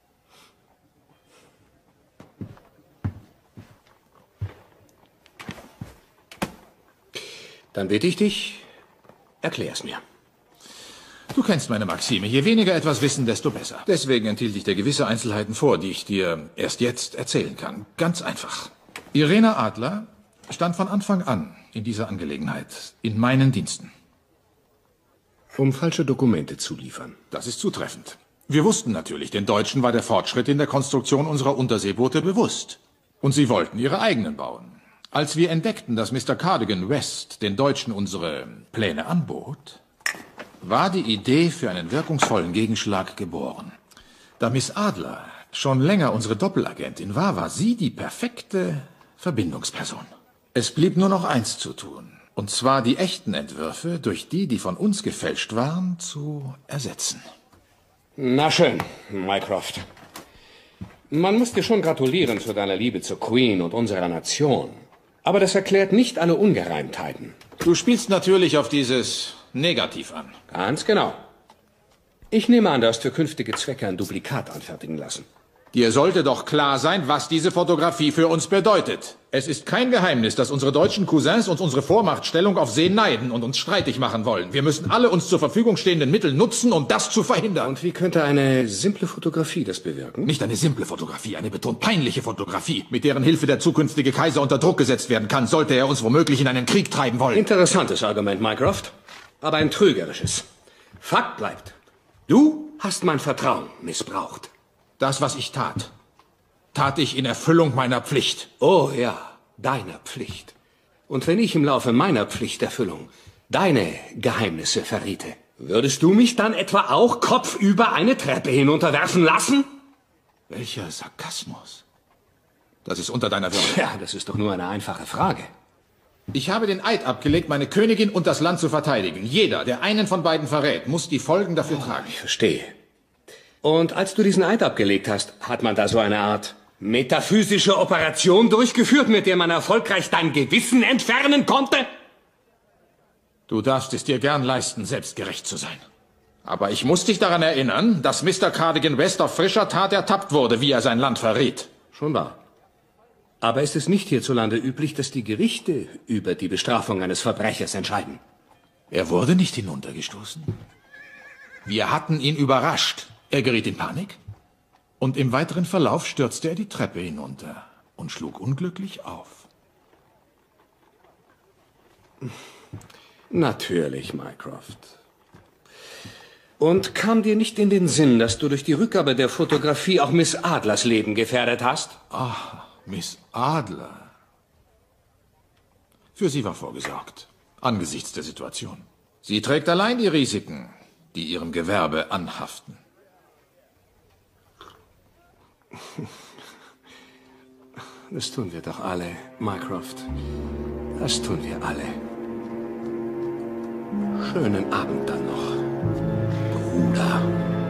Dann bitte ich dich, erklär's mir. Du kennst meine Maxime. Je weniger etwas wissen, desto besser. Deswegen enthielt ich dir gewisse Einzelheiten vor, die ich dir erst jetzt erzählen kann. Ganz einfach. Irena Adler stand von Anfang an in dieser Angelegenheit in meinen Diensten. Um falsche Dokumente zu liefern. Das ist zutreffend. Wir wussten natürlich, den Deutschen war der Fortschritt in der Konstruktion unserer Unterseeboote bewusst. Und sie wollten ihre eigenen bauen. Als wir entdeckten, dass Mr. Cardigan West den Deutschen unsere Pläne anbot, war die Idee für einen wirkungsvollen Gegenschlag geboren. Da Miss Adler schon länger unsere Doppelagentin war, war sie die perfekte Verbindungsperson. Es blieb nur noch eins zu tun, und zwar die echten Entwürfe durch die, die von uns gefälscht waren, zu ersetzen. Na schön, Mycroft. Man muss dir schon gratulieren zu deiner Liebe zur Queen und unserer Nation. Aber das erklärt nicht alle Ungereimtheiten. Du spielst natürlich auf dieses Negativ an. Ganz genau. Ich nehme an, du hast für künftige Zwecke ein Duplikat anfertigen lassen. Dir sollte doch klar sein, was diese Fotografie für uns bedeutet. Es ist kein Geheimnis, dass unsere deutschen Cousins uns unsere Vormachtstellung auf See neiden und uns streitig machen wollen. Wir müssen alle uns zur Verfügung stehenden Mittel nutzen, um das zu verhindern. Und wie könnte eine simple Fotografie das bewirken? Nicht eine simple Fotografie, eine betont peinliche Fotografie, mit deren Hilfe der zukünftige Kaiser unter Druck gesetzt werden kann, sollte er uns womöglich in einen Krieg treiben wollen. Interessantes Argument, Mycroft, aber ein trügerisches. Fakt bleibt, du hast mein Vertrauen missbraucht. Das, was ich tat ich in Erfüllung meiner Pflicht. Oh ja, deiner Pflicht. Und wenn ich im Laufe meiner Pflichterfüllung deine Geheimnisse verriete, würdest du mich dann etwa auch kopfüber eine Treppe hinunterwerfen lassen? Welcher Sarkasmus. Das ist unter deiner Würde. Ja, das ist doch nur eine einfache Frage. Ich habe den Eid abgelegt, meine Königin und das Land zu verteidigen. Jeder, der einen von beiden verrät, muss die Folgen dafür tragen. Ich verstehe. Und als du diesen Eid abgelegt hast, hat man da so eine Art metaphysische Operation durchgeführt, mit der man erfolgreich dein Gewissen entfernen konnte? Du darfst es dir gern leisten, selbstgerecht zu sein. Aber ich muss dich daran erinnern, dass Mr. Cardigan West auf frischer Tat ertappt wurde, wie er sein Land verriet. Schon wahr. Aber ist es nicht hierzulande üblich, dass die Gerichte über die Bestrafung eines Verbrechers entscheiden? Er wurde nicht hinuntergestoßen. Wir hatten ihn überrascht. Er geriet in Panik und im weiteren Verlauf stürzte er die Treppe hinunter und schlug unglücklich auf. Natürlich, Mycroft. Und kam dir nicht in den Sinn, dass du durch die Rückgabe der Fotografie auch Miss Adlers Leben gefährdet hast? Ah, Miss Adler. Für sie war vorgesorgt, angesichts der Situation. Sie trägt allein die Risiken, die ihrem Gewerbe anhaften. Das tun wir doch alle, Mycroft. Das tun wir alle. Schönen Abend dann noch, Bruder.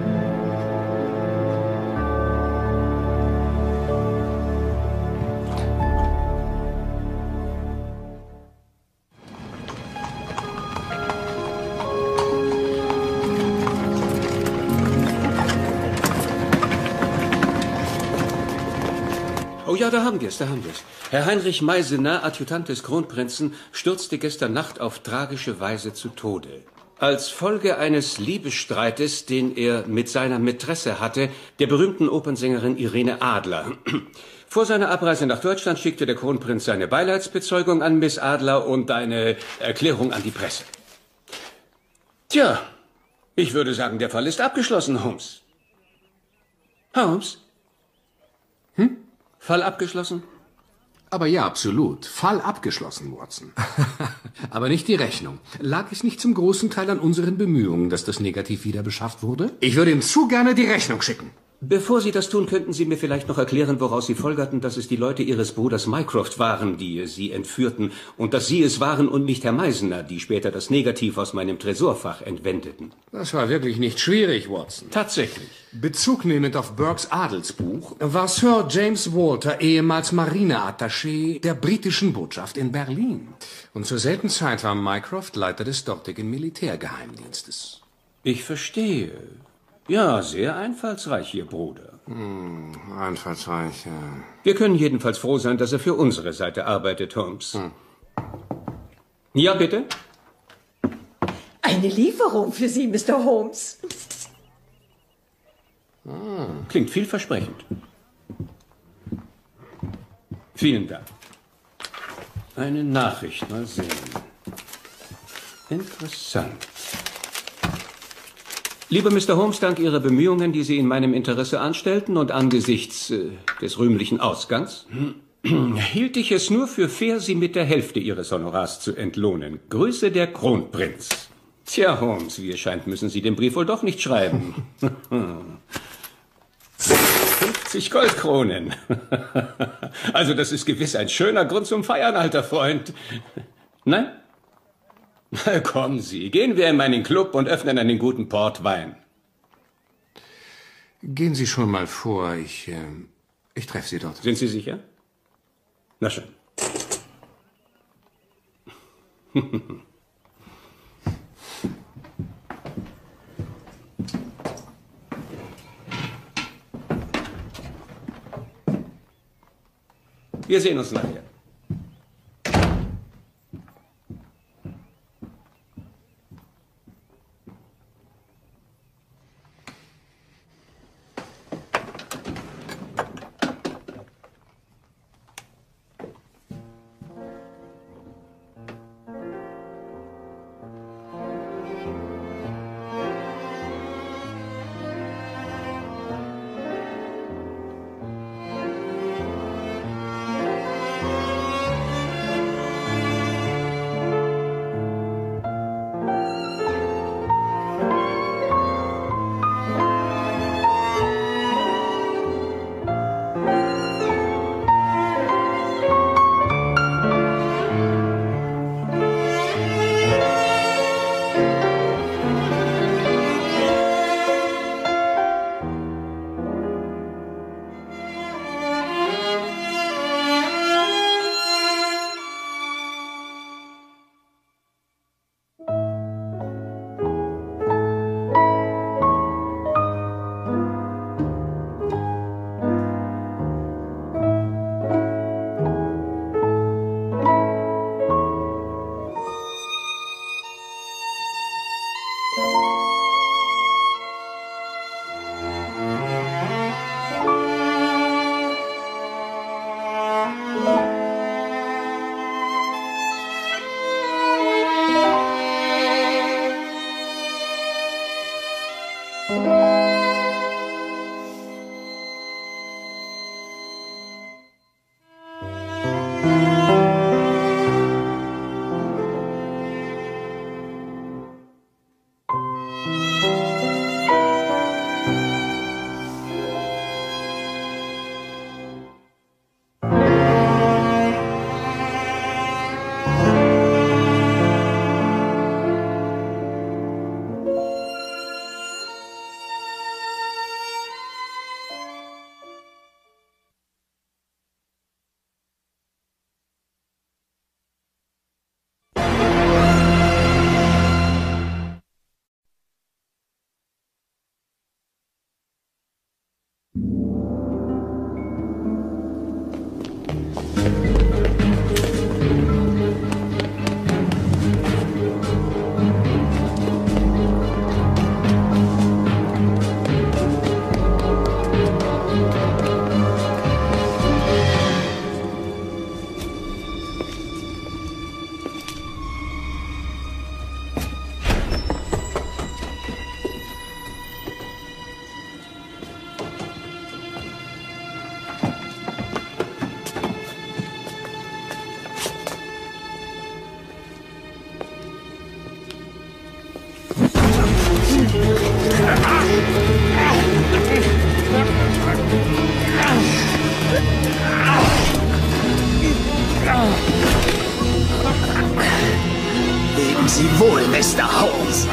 Oh ja, da haben wir es. Herr Heinrich Meisener, Adjutant des Kronprinzen, stürzte gestern Nacht auf tragische Weise zu Tode. Als Folge eines Liebesstreites, den er mit seiner Mätresse hatte, der berühmten Opernsängerin Irene Adler. Vor seiner Abreise nach Deutschland schickte der Kronprinz seine Beileidsbezeugung an Miss Adler und eine Erklärung an die Presse. Tja, ich würde sagen, der Fall ist abgeschlossen, Holmes. Holmes? Fall abgeschlossen? Aber ja, absolut. Fall abgeschlossen, Watson. Aber nicht die Rechnung. Lag es nicht zum großen Teil an unseren Bemühungen, dass das Negativ wieder beschafft wurde? Ich würde ihm zu gerne die Rechnung schicken. Bevor Sie das tun, könnten Sie mir vielleicht noch erklären, woraus Sie folgerten, dass es die Leute Ihres Bruders Mycroft waren, die Sie entführten, und dass Sie es waren und nicht Herr Meisener, die später das Negativ aus meinem Tresorfach entwendeten. Das war wirklich nicht schwierig, Watson. Tatsächlich. Bezugnehmend auf Burkes Adelsbuch war Sir James Walter ehemals Marineattaché der britischen Botschaft in Berlin. Und zur selben Zeit war Mycroft Leiter des dortigen Militärgeheimdienstes. Ich verstehe. Ja, sehr einfallsreich, Ihr Bruder. Einfallsreich, ja. Wir können jedenfalls froh sein, dass er für unsere Seite arbeitet, Holmes. Ja, bitte? Eine Lieferung für Sie, Mr. Holmes. Klingt vielversprechend. Vielen Dank. Eine Nachricht, mal sehen. Interessant. Lieber Mr. Holmes, dank Ihrer Bemühungen, die Sie in meinem Interesse anstellten und angesichts des rühmlichen Ausgangs, hielt ich es nur für fair, Sie mit der Hälfte Ihres Honorars zu entlohnen. Grüße, der Kronprinz. Tja, Holmes, wie es scheint, müssen Sie den Brief wohl doch nicht schreiben. 50 Goldkronen. Also das ist gewiss ein schöner Grund zum Feiern, alter Freund. Nein? Kommen Sie, gehen wir in meinen Club und öffnen einen guten Portwein. Gehen Sie schon mal vor, ich treffe Sie dort. Sind Sie sicher? Na schön. Wir sehen uns nachher. Leben Sie wohl, Mr. Holmes.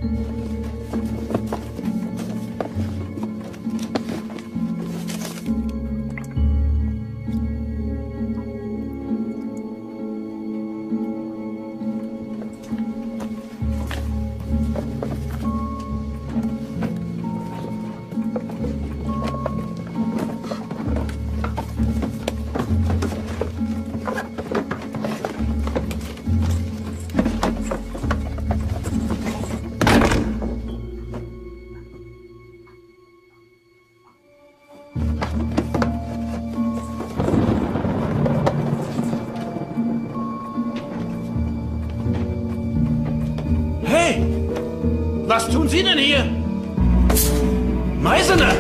Was tun Sie denn hier? Meisener!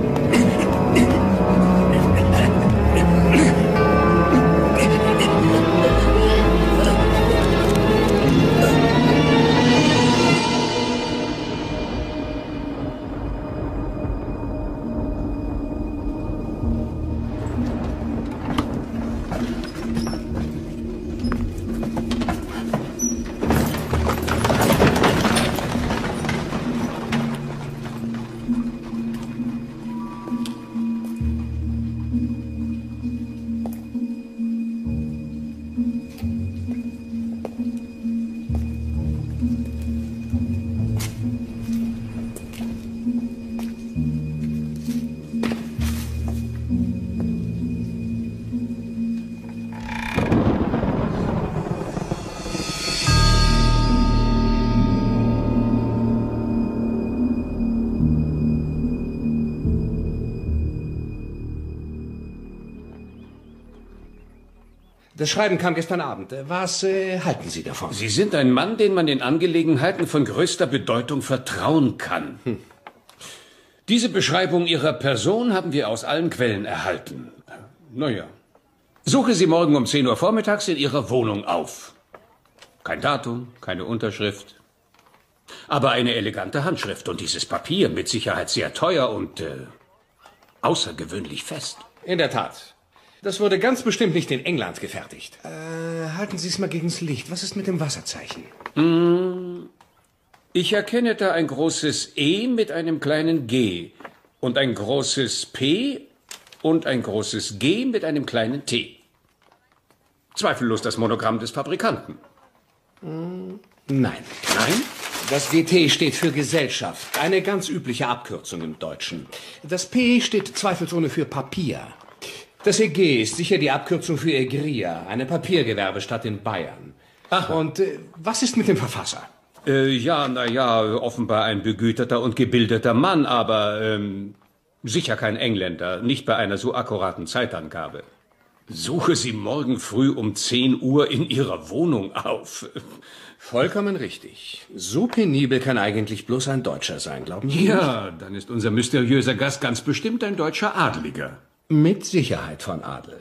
Das Schreiben kam gestern Abend. Was halten Sie davon? Sie sind ein Mann, den man in Angelegenheiten von größter Bedeutung vertrauen kann. Diese Beschreibung Ihrer Person haben wir aus allen Quellen erhalten. Naja. Suche Sie morgen um 10 Uhr vormittags in Ihrer Wohnung auf. Kein Datum, keine Unterschrift. Aber eine elegante Handschrift und dieses Papier mit Sicherheit sehr teuer und außergewöhnlich fest. In der Tat. Das wurde ganz bestimmt nicht in England gefertigt. Halten Sie es mal gegens Licht. Was ist mit dem Wasserzeichen? Ich erkenne da ein großes E mit einem kleinen G und ein großes P und ein großes G mit einem kleinen T. Zweifellos das Monogramm des Fabrikanten. Nein. Nein? Das GT steht für Gesellschaft. Eine ganz übliche Abkürzung im Deutschen. Das P steht zweifelsohne für Papier. Das EG ist sicher die Abkürzung für Egria, eine Papiergewerbestadt in Bayern. Ach. Und was ist mit dem Verfasser? Offenbar ein begüterter und gebildeter Mann, aber sicher kein Engländer, nicht bei einer so akkuraten Zeitangabe. Suche Sie morgen früh um 10 Uhr in Ihrer Wohnung auf. Vollkommen richtig. So penibel kann eigentlich bloß ein Deutscher sein, glauben Sie? Ja, dann ist unser mysteriöser Gast ganz bestimmt ein deutscher Adeliger. Mit Sicherheit von Adel.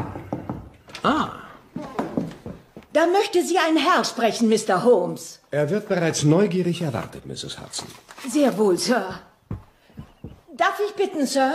Da möchte Sie ein Herr sprechen, Mr. Holmes. Er wird bereits neugierig erwartet, Mrs. Hudson. Sehr wohl, Sir. Darf ich bitten, Sir?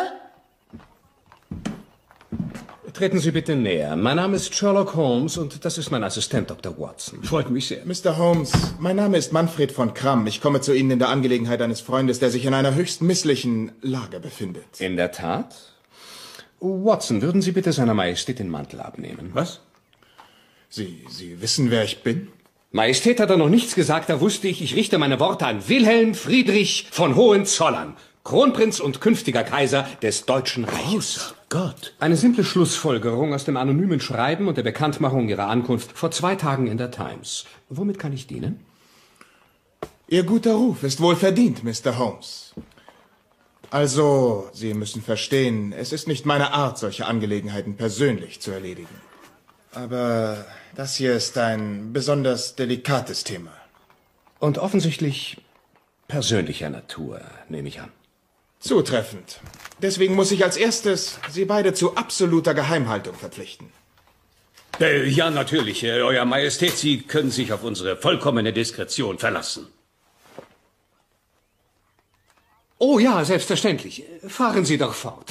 Treten Sie bitte näher. Mein Name ist Sherlock Holmes und das ist mein Assistent Dr. Watson. Freut mich sehr. Mr. Holmes, mein Name ist Manfred von Kramm. Ich komme zu Ihnen in der Angelegenheit eines Freundes, der sich in einer höchst misslichen Lage befindet. In der Tat? Watson, würden Sie bitte seiner Majestät den Mantel abnehmen? Was? Sie wissen, wer ich bin? Majestät hat er noch nichts gesagt, da wusste ich richte meine Worte an Wilhelm Friedrich von Hohenzollern, Kronprinz und künftiger Kaiser des Deutschen Reiches. Großer Gott. Eine simple Schlussfolgerung aus dem anonymen Schreiben und der Bekanntmachung Ihrer Ankunft vor 2 Tagen in der Times. Womit kann ich dienen? Ihr guter Ruf ist wohl verdient, Mr. Holmes. Also, Sie müssen verstehen, es ist nicht meine Art, solche Angelegenheiten persönlich zu erledigen. Aber das hier ist ein besonders delikates Thema. Und offensichtlich persönlicher Natur, nehme ich an. Zutreffend. Deswegen muss ich als erstes Sie beide zu absoluter Geheimhaltung verpflichten. Ja, natürlich, Euer Majestät, Sie können sich auf unsere vollkommene Diskretion verlassen. Oh ja, selbstverständlich. Fahren Sie doch fort.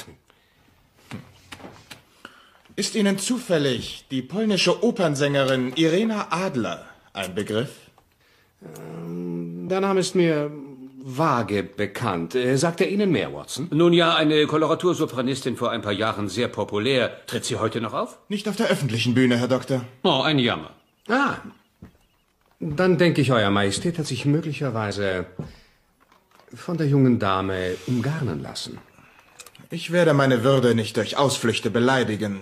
Ist Ihnen zufällig die polnische Opernsängerin Irena Adler ein Begriff? Der Name ist mir vage bekannt. Sagt er Ihnen mehr, Watson? Nun ja, eine Koloratursopranistin vor ein paar Jahren sehr populär. Tritt sie heute noch auf? Nicht auf der öffentlichen Bühne, Herr Doktor. Oh, ein Jammer. Ah, dann denke ich, Euer Majestät hat sich möglicherweise von der jungen Dame umgarnen lassen. Ich werde meine Würde nicht durch Ausflüchte beleidigen.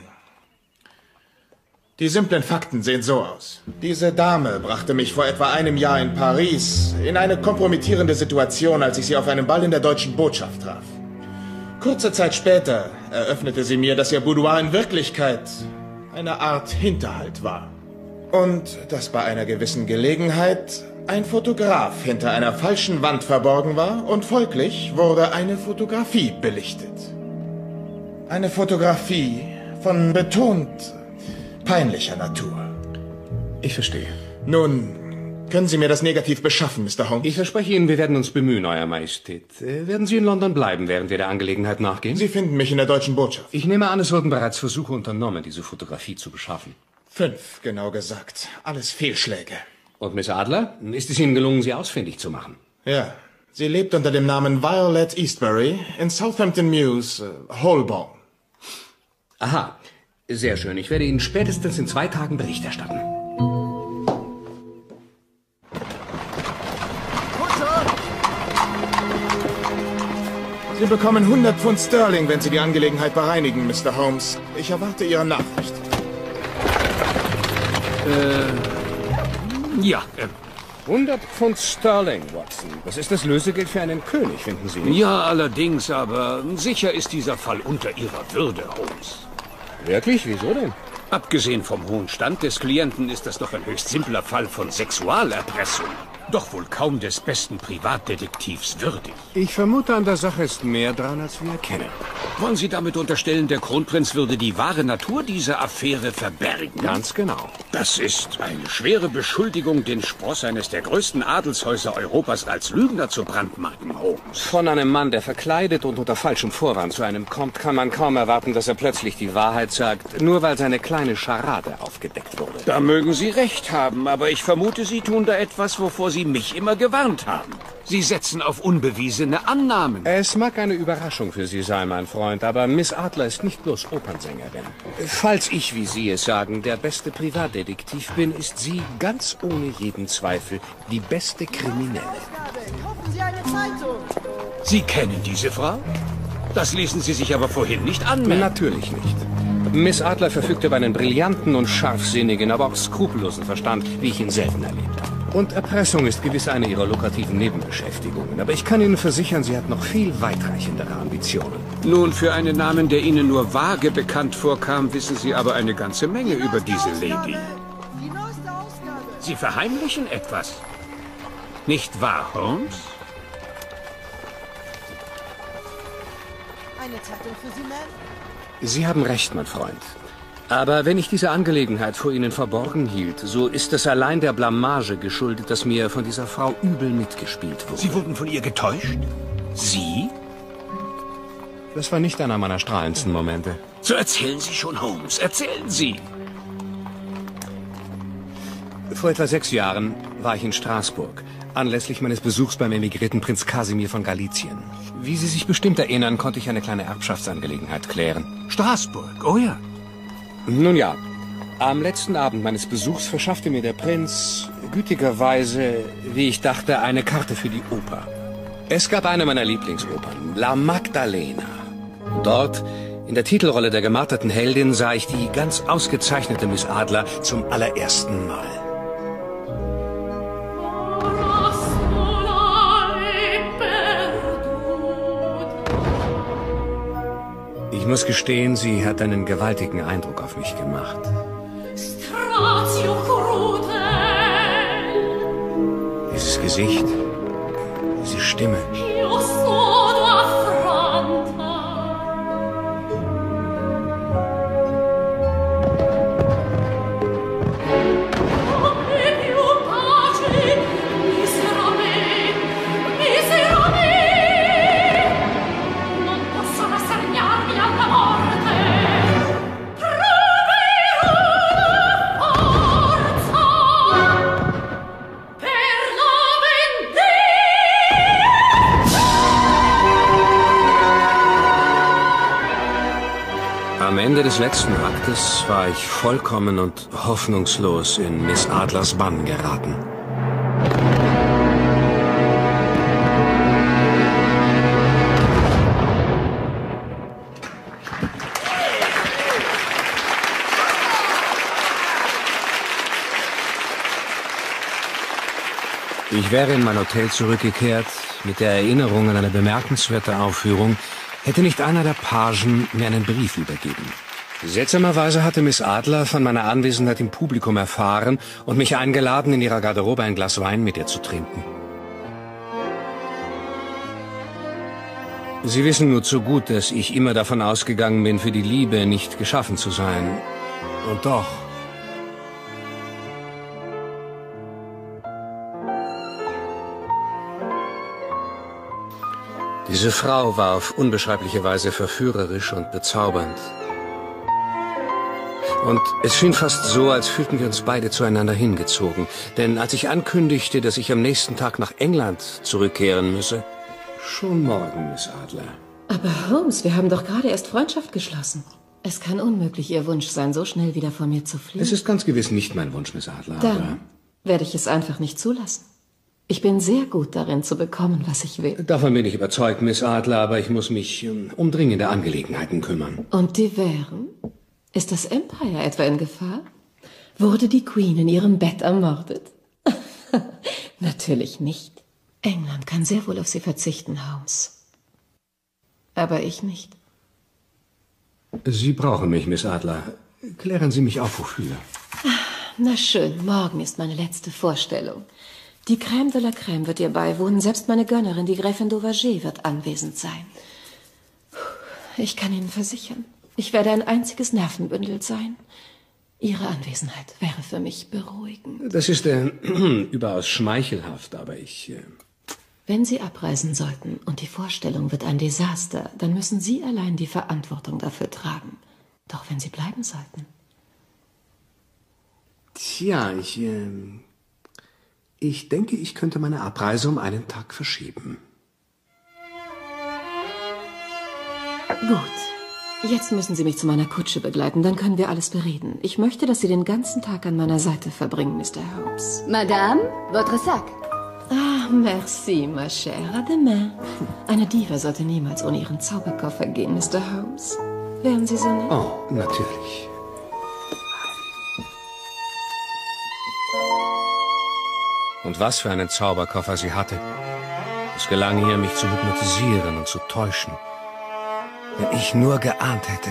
Die simplen Fakten sehen so aus. Diese Dame brachte mich vor etwa einem Jahr in Paris in eine kompromittierende Situation, als ich sie auf einem Ball in der deutschen Botschaft traf. Kurze Zeit später eröffnete sie mir, dass ihr Boudoir in Wirklichkeit eine Art Hinterhalt war. Und dass bei einer gewissen Gelegenheit ein Fotograf hinter einer falschen Wand verborgen war und folglich wurde eine Fotografie belichtet. Eine Fotografie von betont peinlicher Natur. Ich verstehe. Nun, können Sie mir das Negativ beschaffen, Mr. Holmes? Ich verspreche Ihnen, wir werden uns bemühen, Euer Majestät. Werden Sie in London bleiben, während wir der Angelegenheit nachgehen? Sie finden mich in der deutschen Botschaft. Ich nehme an, es wurden bereits Versuche unternommen, diese Fotografie zu beschaffen. 5, genau gesagt. Alles Fehlschläge. Und Miss Adler, ist es Ihnen gelungen, sie ausfindig zu machen? Ja, sie lebt unter dem Namen Violet Eastbury in Southampton Mews, Holborn. Aha, sehr schön. Ich werde Ihnen spätestens in 2 Tagen Bericht erstatten. Sie bekommen 100 Pfund Sterling, wenn Sie die Angelegenheit bereinigen, Mr. Holmes. Ich erwarte Ihre Nachricht. Ja. 100 Pfund Sterling, Watson. Das ist das Lösegeld für einen König, finden Sie nicht? Ja, allerdings, aber sicher ist dieser Fall unter Ihrer Würde, Holmes. Wirklich? Wieso denn? Abgesehen vom hohen Stand des Klienten ist das doch ein höchst simpler Fall von Sexualerpressung. Doch wohl kaum des besten Privatdetektivs würdig. Ich vermute, an der Sache ist mehr dran, als wir erkennen. Wollen Sie damit unterstellen, der Kronprinz würde die wahre Natur dieser Affäre verbergen? Ganz genau. Das ist eine schwere Beschuldigung, den Spross eines der größten Adelshäuser Europas als Lügner zu brandmarken, Holmes. Von einem Mann, der verkleidet und unter falschem Vorwand zu einem kommt, kann man kaum erwarten, dass er plötzlich die Wahrheit sagt, nur weil seine kleine Scharade aufgedeckt wurde. Da mögen Sie recht haben, aber ich vermute, Sie tun da etwas, wovor Sie mich immer gewarnt haben. Sie setzen auf unbewiesene Annahmen. Es mag eine Überraschung für Sie sein, mein Freund, aber Miss Adler ist nicht bloß Opernsängerin. Falls ich, wie Sie es sagen, der beste Privatdetektiv bin, ist sie ganz ohne jeden Zweifel die beste Kriminelle. Kaufen Sie eine Zeitung. Sie kennen diese Frau? Das ließen Sie sich aber vorhin nicht anmerken. Natürlich nicht. Miss Adler verfügt über einen brillanten und scharfsinnigen, aber auch skrupellosen Verstand, wie ich ihn selten erlebt habe. Und Erpressung ist gewiss eine ihrer lukrativen Nebenbeschäftigungen. Aber ich kann Ihnen versichern, sie hat noch viel weitreichendere Ambitionen. Nun, für einen Namen, der Ihnen nur vage bekannt vorkam, wissen Sie aber eine ganze Menge über diese Lady. Sie verheimlichen etwas. Nicht wahr, Holmes? Eine Zeitung für Sie, Ma'am? Sie haben recht, mein Freund. Aber wenn ich diese Angelegenheit vor Ihnen verborgen hielt, so ist es allein der Blamage geschuldet, dass mir von dieser Frau übel mitgespielt wurde. Sie wurden von ihr getäuscht? Sie? Das war nicht einer meiner strahlendsten Momente. So erzählen Sie schon, Holmes. Erzählen Sie. Vor etwa 6 Jahren war ich in Straßburg, anlässlich meines Besuchs beim emigrierten Prinz Kasimir von Galizien. Wie Sie sich bestimmt erinnern, konnte ich eine kleine Erbschaftsangelegenheit klären. Straßburg, oh ja. Nun ja, am letzten Abend meines Besuchs verschaffte mir der Prinz gütigerweise, wie ich dachte, eine Karte für die Oper. Es gab eine meiner Lieblingsopern, La Magdalena. Dort, in der Titelrolle der gemarterten Heldin, sah ich die ganz ausgezeichnete Miss Adler zum allerersten Mal. Ich muss gestehen, sie hat einen gewaltigen Eindruck auf mich gemacht. Dieses Gesicht, diese Stimme. Am Ende des letzten Aktes war ich vollkommen und hoffnungslos in Miss Adlers Bann geraten. Ich wäre in mein Hotel zurückgekehrt, mit der Erinnerung an eine bemerkenswerte Aufführung, hätte nicht einer der Pagen mir einen Brief übergeben. Seltsamerweise hatte Miss Adler von meiner Anwesenheit im Publikum erfahren und mich eingeladen, in ihrer Garderobe ein Glas Wein mit ihr zu trinken. Sie wissen nur zu gut, dass ich immer davon ausgegangen bin, für die Liebe nicht geschaffen zu sein. Und doch... Diese Frau war auf unbeschreibliche Weise verführerisch und bezaubernd. Und es schien fast so, als fühlten wir uns beide zueinander hingezogen. Denn als ich ankündigte, dass ich am nächsten Tag nach England zurückkehren müsse... Schon morgen, Miss Adler. Aber Holmes, wir haben doch gerade erst Freundschaft geschlossen. Es kann unmöglich Ihr Wunsch sein, so schnell wieder von mir zu fliehen. Es ist ganz gewiss nicht mein Wunsch, Miss Adler. Dann werde ich es einfach nicht zulassen. Ich bin sehr gut darin, zu bekommen, was ich will. Davon bin ich überzeugt, Miss Adler, aber ich muss mich um dringende Angelegenheiten kümmern. Und die wären? Ist das Empire etwa in Gefahr? Wurde die Queen in ihrem Bett ermordet? Natürlich nicht. England kann sehr wohl auf sie verzichten, Holmes. Aber ich nicht. Sie brauchen mich, Miss Adler. Klären Sie mich auf, wofür. Na schön, morgen ist meine letzte Vorstellung. Die Crème de la Crème wird ihr beiwohnen, selbst meine Gönnerin, die Gräfin Dauverger, wird anwesend sein. Ich kann Ihnen versichern, ich werde ein einziges Nervenbündel sein. Ihre Anwesenheit wäre für mich beruhigend. Das ist überaus schmeichelhaft, aber ich... Wenn Sie abreisen sollten und die Vorstellung wird ein Desaster, dann müssen Sie allein die Verantwortung dafür tragen. Doch wenn Sie bleiben sollten... Tja, ich denke, ich könnte meine Abreise um einen Tag verschieben. Gut. Jetzt müssen Sie mich zu meiner Kutsche begleiten, dann können wir alles bereden. Ich möchte, dass Sie den ganzen Tag an meiner Seite verbringen, Mr. Holmes. Madame, votre sac. Ah, merci, ma chère. À demain. Eine Diva sollte niemals ohne ihren Zauberkoffer gehen, Mr. Holmes. Wären Sie so nett? Oh, natürlich. Und was für einen Zauberkoffer sie hatte. Es gelang ihr, mich zu hypnotisieren und zu täuschen. Wenn ich nur geahnt hätte.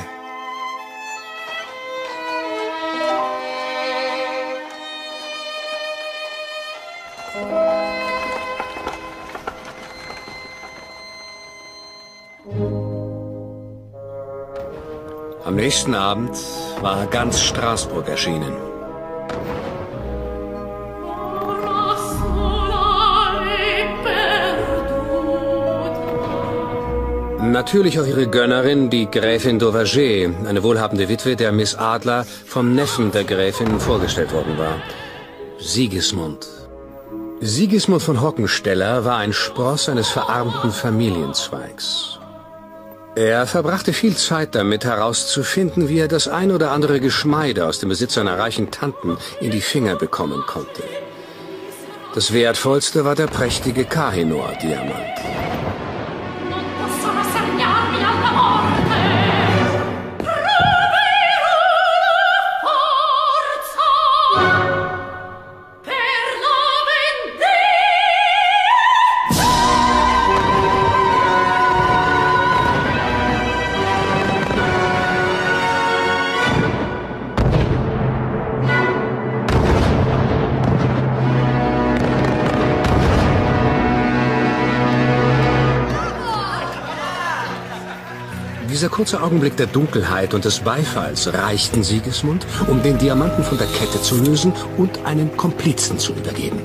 Am nächsten Abend war ganz Straßburg erschienen. Natürlich auch ihre Gönnerin, die Gräfin Dauverger, eine wohlhabende Witwe, der Miss Adler vom Neffen der Gräfin vorgestellt worden war. Sigismund. Sigismund von Hockensteller war ein Spross eines verarmten Familienzweigs. Er verbrachte viel Zeit damit, herauszufinden, wie er das ein oder andere Geschmeide aus dem Besitz seiner reichen Tanten in die Finger bekommen konnte. Das Wertvollste war der prächtige Kohinoor-Diamant. Dieser kurze Augenblick der Dunkelheit und des Beifalls reichten Sigismund, um den Diamanten von der Kette zu lösen und einen Komplizen zu übergeben.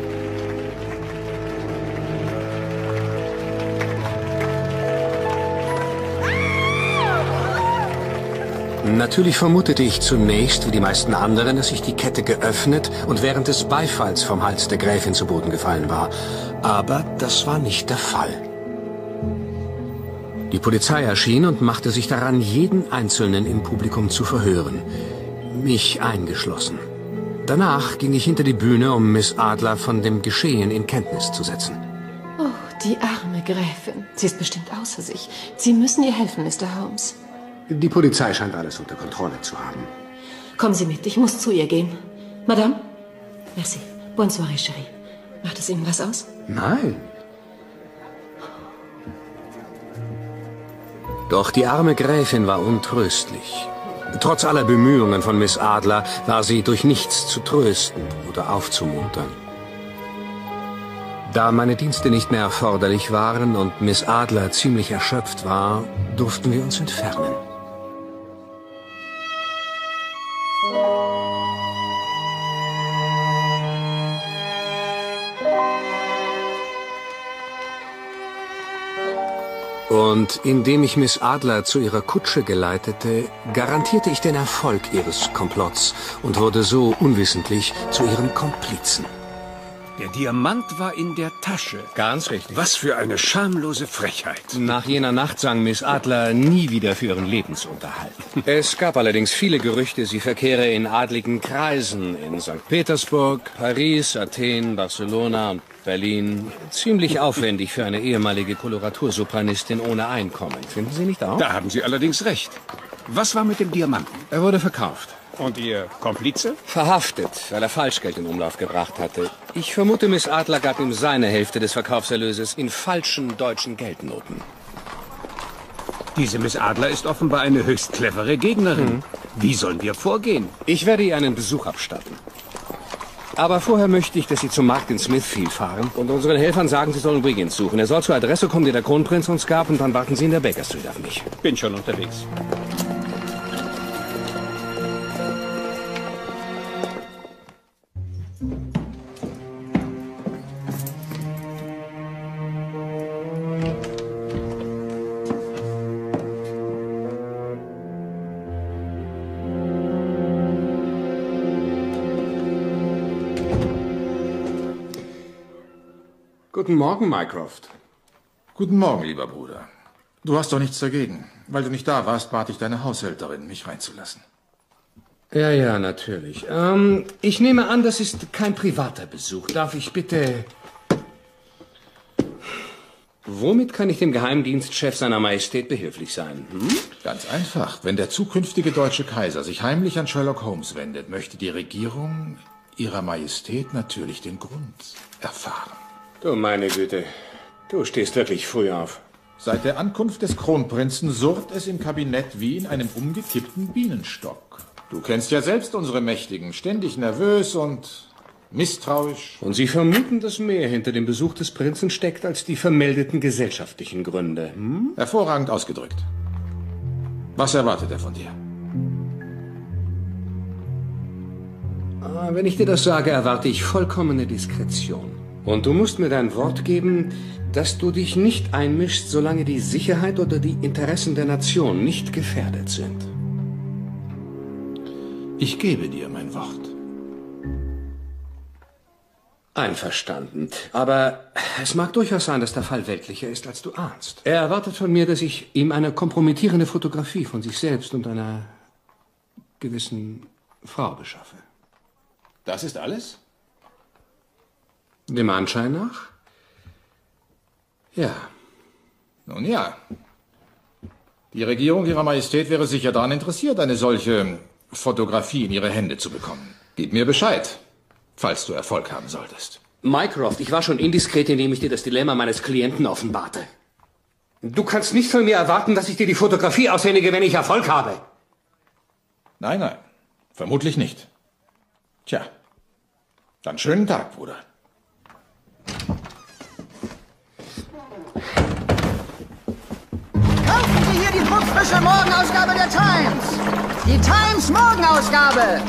Natürlich vermutete ich zunächst, wie die meisten anderen, dass sich die Kette geöffnet und während des Beifalls vom Hals der Gräfin zu Boden gefallen war. Aber das war nicht der Fall. Die Polizei erschien und machte sich daran, jeden Einzelnen im Publikum zu verhören. Mich eingeschlossen. Danach ging ich hinter die Bühne, um Miss Adler von dem Geschehen in Kenntnis zu setzen. Oh, die arme Gräfin. Sie ist bestimmt außer sich. Sie müssen ihr helfen, Mr. Holmes. Die Polizei scheint alles unter Kontrolle zu haben. Kommen Sie mit, ich muss zu ihr gehen. Madame? Merci. Bonne soirée, chérie. Macht es Ihnen was aus? Nein. Doch die arme Gräfin war untröstlich. Trotz aller Bemühungen von Miss Adler war sie durch nichts zu trösten oder aufzumuntern. Da meine Dienste nicht mehr erforderlich waren und Miss Adler ziemlich erschöpft war, durften wir uns entfernen. Und indem ich Miss Adler zu ihrer Kutsche geleitete, garantierte ich den Erfolg ihres Komplotts und wurde so unwissentlich zu ihrem Komplizen. Der Diamant war in der Tasche. Ganz richtig. Was für eine schamlose Frechheit. Nach jener Nacht sang Miss Adler nie wieder für ihren Lebensunterhalt. Es gab allerdings viele Gerüchte, sie verkehre in adligen Kreisen in St. Petersburg, Paris, Athen, Barcelona und Berlin. Ziemlich aufwendig für eine ehemalige Koloratursopranistin ohne Einkommen. Finden Sie nicht auch? Da haben Sie allerdings recht. Was war mit dem Diamanten? Er wurde verkauft. Und Ihr Komplize? Verhaftet, weil er Falschgeld in Umlauf gebracht hatte. Ich vermute, Miss Adler gab ihm seine Hälfte des Verkaufserlöses in falschen deutschen Geldnoten. Diese Miss Adler ist offenbar eine höchst clevere Gegnerin. Wie sollen wir vorgehen? Ich werde ihr einen Besuch abstatten. Aber vorher möchte ich, dass Sie zum Markt in Smithfield fahren und unseren Helfern sagen, sie sollen Wiggins suchen. Er soll zur Adresse kommen, die der Kronprinz uns gab, und dann warten Sie in der Baker Street auf mich. Bin schon unterwegs. Guten Morgen, Mycroft. Guten Morgen, lieber Bruder. Du hast doch nichts dagegen. Weil du nicht da warst, bat ich deine Haushälterin, mich reinzulassen. Ja, natürlich. Ich nehme an, das ist kein privater Besuch. Darf ich bitte... Womit kann ich dem Geheimdienstchef seiner Majestät behilflich sein? Ganz einfach. Wenn der zukünftige deutsche Kaiser sich heimlich an Sherlock Holmes wendet, möchte die Regierung ihrer Majestät natürlich den Grund erfahren. Du meine Güte, du stehst wirklich früh auf. Seit der Ankunft des Kronprinzen surrt es im Kabinett wie in einem umgekippten Bienenstock. Du kennst ja selbst unsere Mächtigen, ständig nervös und misstrauisch. Und Sie vermuten, dass mehr hinter dem Besuch des Prinzen steckt als die vermeldeten gesellschaftlichen Gründe. Hervorragend ausgedrückt. Was erwartet er von dir? Wenn ich dir das sage, erwarte ich vollkommene Diskretion. Und du musst mir dein Wort geben, dass du dich nicht einmischst, solange die Sicherheit oder die Interessen der Nation nicht gefährdet sind. Ich gebe dir mein Wort. Einverstanden. Aber es mag durchaus sein, dass der Fall weltlicher ist, als du ahnst. Er erwartet von mir, dass ich ihm eine kompromittierende Fotografie von sich selbst und einer gewissen Frau beschaffe. Das ist alles? Dem Anschein nach? Ja. Nun ja. Die Regierung Ihrer Majestät wäre sicher daran interessiert, eine solche Fotografie in ihre Hände zu bekommen. Gib mir Bescheid, falls du Erfolg haben solltest. Mycroft, ich war schon indiskret, indem ich dir das Dilemma meines Klienten offenbarte. Du kannst nicht von mir erwarten, dass ich dir die Fotografie aushändige, wenn ich Erfolg habe. Nein, vermutlich nicht. Tja, dann schönen Tag, Bruder. Kaufen Sie hier die druckfrische Morgenausgabe der Times. Die Times Morgenausgabe.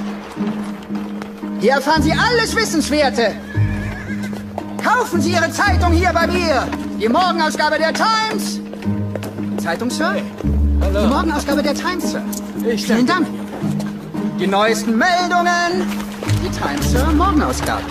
Hier erfahren Sie alles Wissenswerte. Kaufen Sie Ihre Zeitung hier bei mir. Die Morgenausgabe der Times. Zeitung, Sir? Hallo. Die Morgenausgabe der Times, Sir. Vielen Dank. Die neuesten Meldungen. Die Times, Sir, Morgenausgabe.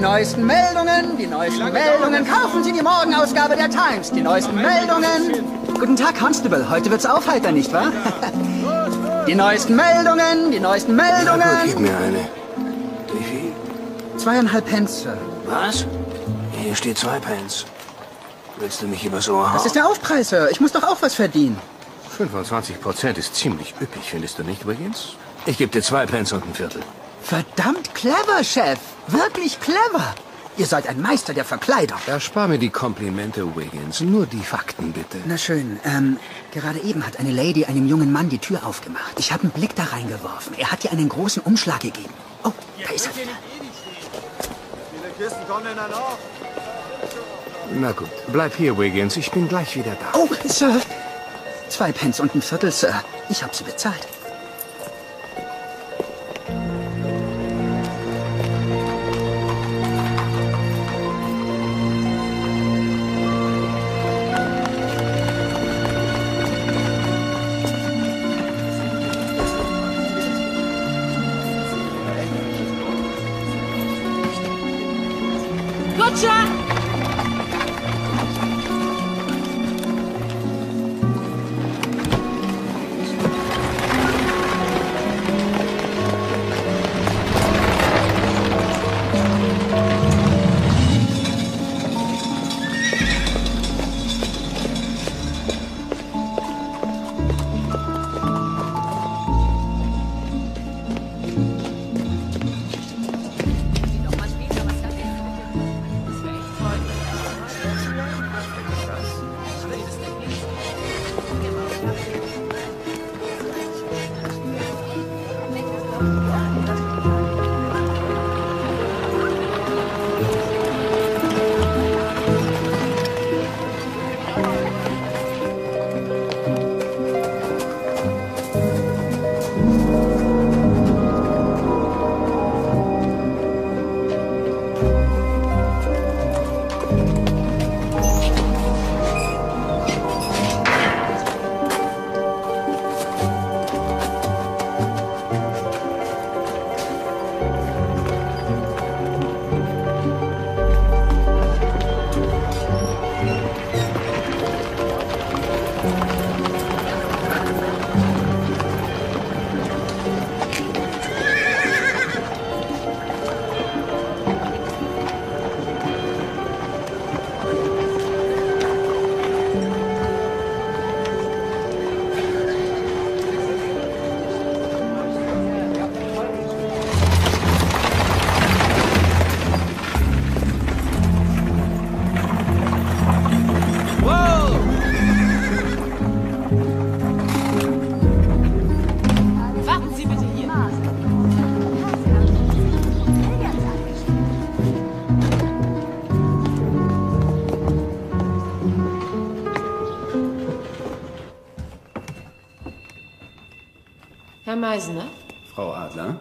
neuesten Meldungen, die neuesten Meldungen. Kaufen Sie die Morgenausgabe der Times, die neuesten Meldungen. Guten Tag, Constable. Heute wird's aufheitern, nicht wahr? Die neuesten Meldungen, die neuesten Meldungen. Na gut, gib mir eine. Wie viel? 2,5 Pence, Sir. Was? Hier steht 2 Pence. Willst du mich übers Ohr hauen? Das ist der Aufpreis, Sir. Ich muss doch auch was verdienen. 25% ist ziemlich üppig, findest du nicht, Wiggins? Ich gebe dir 2 Pence und ein Viertel. Verdammt clever, Chef. Wirklich clever. Ihr seid ein Meister der Verkleidung. Erspar mir die Komplimente, Wiggins. Nur die Fakten, bitte. Na schön. Gerade eben hat eine Lady einem jungen Mann die Tür aufgemacht. Ich habe einen Blick da reingeworfen. Er hat ihr einen großen Umschlag gegeben. Oh, da ist er wieder. Viele Kisten kommen denn da noch? Na gut, bleib hier, Wiggins. Ich bin gleich wieder da. Oh, Sir. 2 Pence und ein Viertel, Sir. Ich habe sie bezahlt. Kutscher! Herr Meisner? Frau Adler?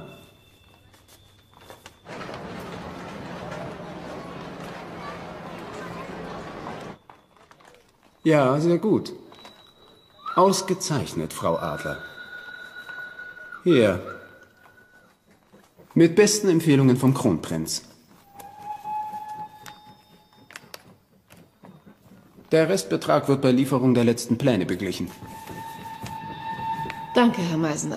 Ja, sehr gut. Ausgezeichnet, Frau Adler. Hier. Mit besten Empfehlungen vom Kronprinz. Der Restbetrag wird bei Lieferung der letzten Pläne beglichen. Danke, Herr Meisner.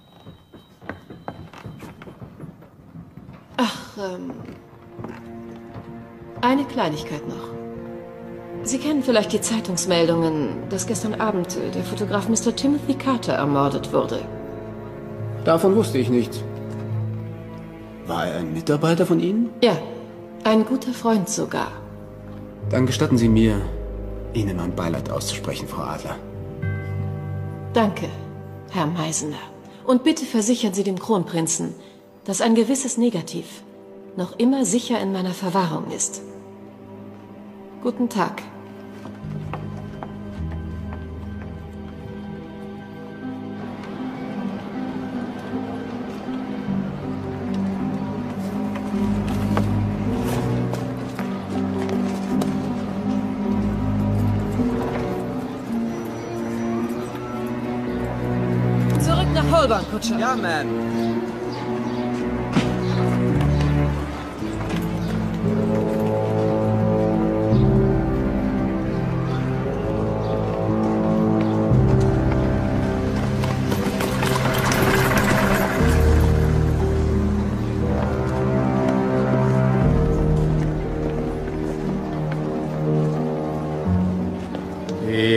Eine Kleinigkeit noch. Sie kennen vielleicht die Zeitungsmeldungen, dass gestern Abend der Fotograf Mr. Timothy Carter ermordet wurde. Davon wusste ich nichts. War er ein Mitarbeiter von Ihnen? Ja, ein guter Freund sogar. Dann gestatten Sie mir, Ihnen mein Beileid auszusprechen, Frau Adler. Danke, Herr Meisner. Und bitte versichern Sie dem Kronprinzen, dass ein gewisses Negativ noch immer sicher in meiner Verwahrung ist. Guten Tag. Zurück nach Holborn, Kutscher. Ja, Ma'am.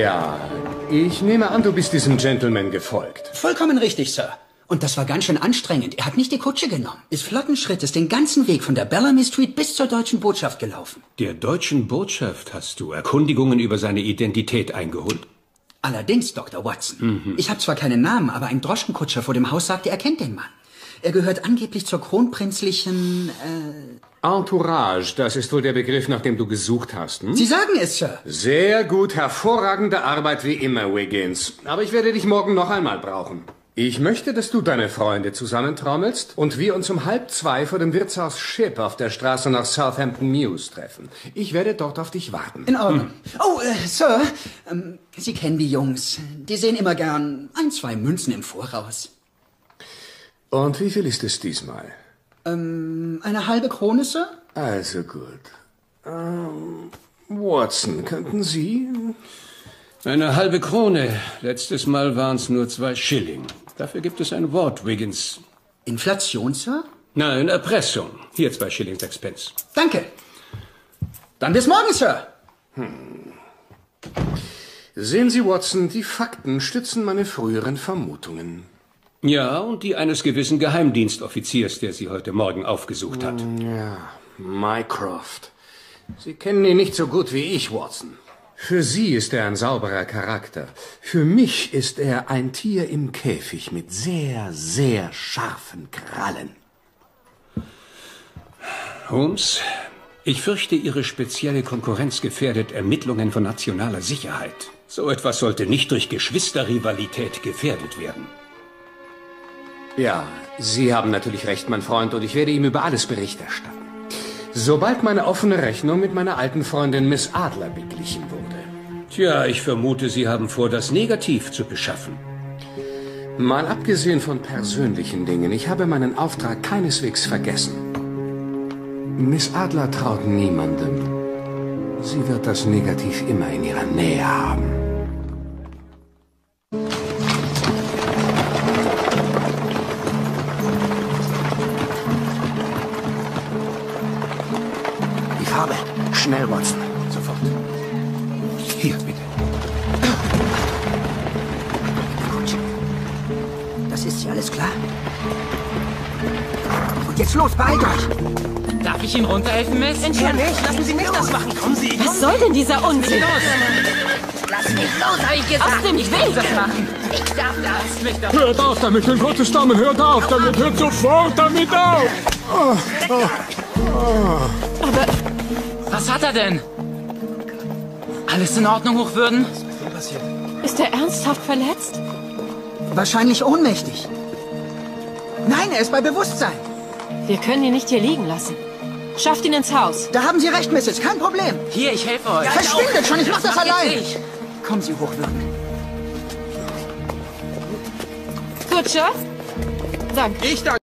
Ja, ich nehme an, du bist diesem Gentleman gefolgt. Vollkommen richtig, Sir. Und das war ganz schön anstrengend. Er hat nicht die Kutsche genommen. Ist flotten Schrittes den ganzen Weg von der Bellamy Street bis zur deutschen Botschaft gelaufen. Der deutschen Botschaft hast du Erkundigungen über seine Identität eingeholt? Allerdings, Dr. Watson. Ich habe zwar keinen Namen, aber ein Droschenkutscher vor dem Haus sagte, er kennt den Mann. Er gehört angeblich zur kronprinzlichen, Entourage, das ist wohl der Begriff, nach dem du gesucht hast, hm? Sie sagen es, Sir. Sehr gut, hervorragende Arbeit wie immer, Wiggins. Aber ich werde dich morgen noch einmal brauchen. Ich möchte, dass du deine Freunde zusammentrommelst und wir uns um 1:30 vor dem Wirtshaus Ship auf der Straße nach Southampton Mews treffen. Ich werde dort auf dich warten. In Ordnung. Oh, Sir, Sie kennen die Jungs. Die sehen immer gern 1, 2 Münzen im Voraus. Und wie viel ist es diesmal? Eine halbe Krone, Sir? Also gut. Watson, könnten Sie? Eine halbe Krone. Letztes Mal waren es nur 2 Schilling. Dafür gibt es ein Wort, Wiggins. Inflation, Sir? Nein, Erpressung. Hier 2 Schilling 6 Pence. Danke. Dann bis morgen, Sir. Sehen Sie, Watson, die Fakten stützen meine früheren Vermutungen. Ja, und die eines gewissen Geheimdienstoffiziers, der Sie heute Morgen aufgesucht hat. Ja, Mycroft. Sie kennen ihn nicht so gut wie ich, Watson. Für Sie ist er ein sauberer Charakter. Für mich ist er ein Tier im Käfig mit sehr, sehr scharfen Krallen. Holmes, ich fürchte, Ihre spezielle Konkurrenz gefährdet Ermittlungen von nationaler Sicherheit. So etwas sollte nicht durch Geschwisterrivalität gefährdet werden. Ja, Sie haben natürlich recht, mein Freund, und ich werde ihm über alles Bericht erstatten. Sobald meine offene Rechnung mit meiner alten Freundin Miss Adler beglichen wurde. Tja, ich vermute, Sie haben vor, das Negativ zu beschaffen. Mal abgesehen von persönlichen Dingen, ich habe meinen Auftrag keineswegs vergessen. Miss Adler traut niemandem. Sie wird das Negativ immer in ihrer Nähe haben. Die Farbe. Schnell, Watson. Sofort. Hier, bitte. Das ist ja alles klar. Und jetzt los, beeilt euch! Darf ich Ihnen runterhelfen, Miss? Entschuldigung, lassen Sie mich das machen. Kommen Sie. Was soll denn dieser Unsinn? Lass mich los, hab ich gesagt. Aus dem Weg! Das machen. Ich darf das. Mich doch. Hört auf damit, in Gottes Namen, hört auf damit, hört sofort damit auf! Aber Was hat er denn? Alles in Ordnung, Hochwürden? ist er ernsthaft verletzt? Wahrscheinlich ohnmächtig. Nein, er ist bei Bewusstsein. Wir können ihn nicht hier liegen lassen. Schafft ihn ins Haus. Da haben Sie recht, Mrs. Kein Problem. Hier, ich helfe euch. Verschwindet schon, ich mach das Mach jetzt allein. ich. Kommen Sie, Hochwürden. Kutscher? Danke. Ich danke.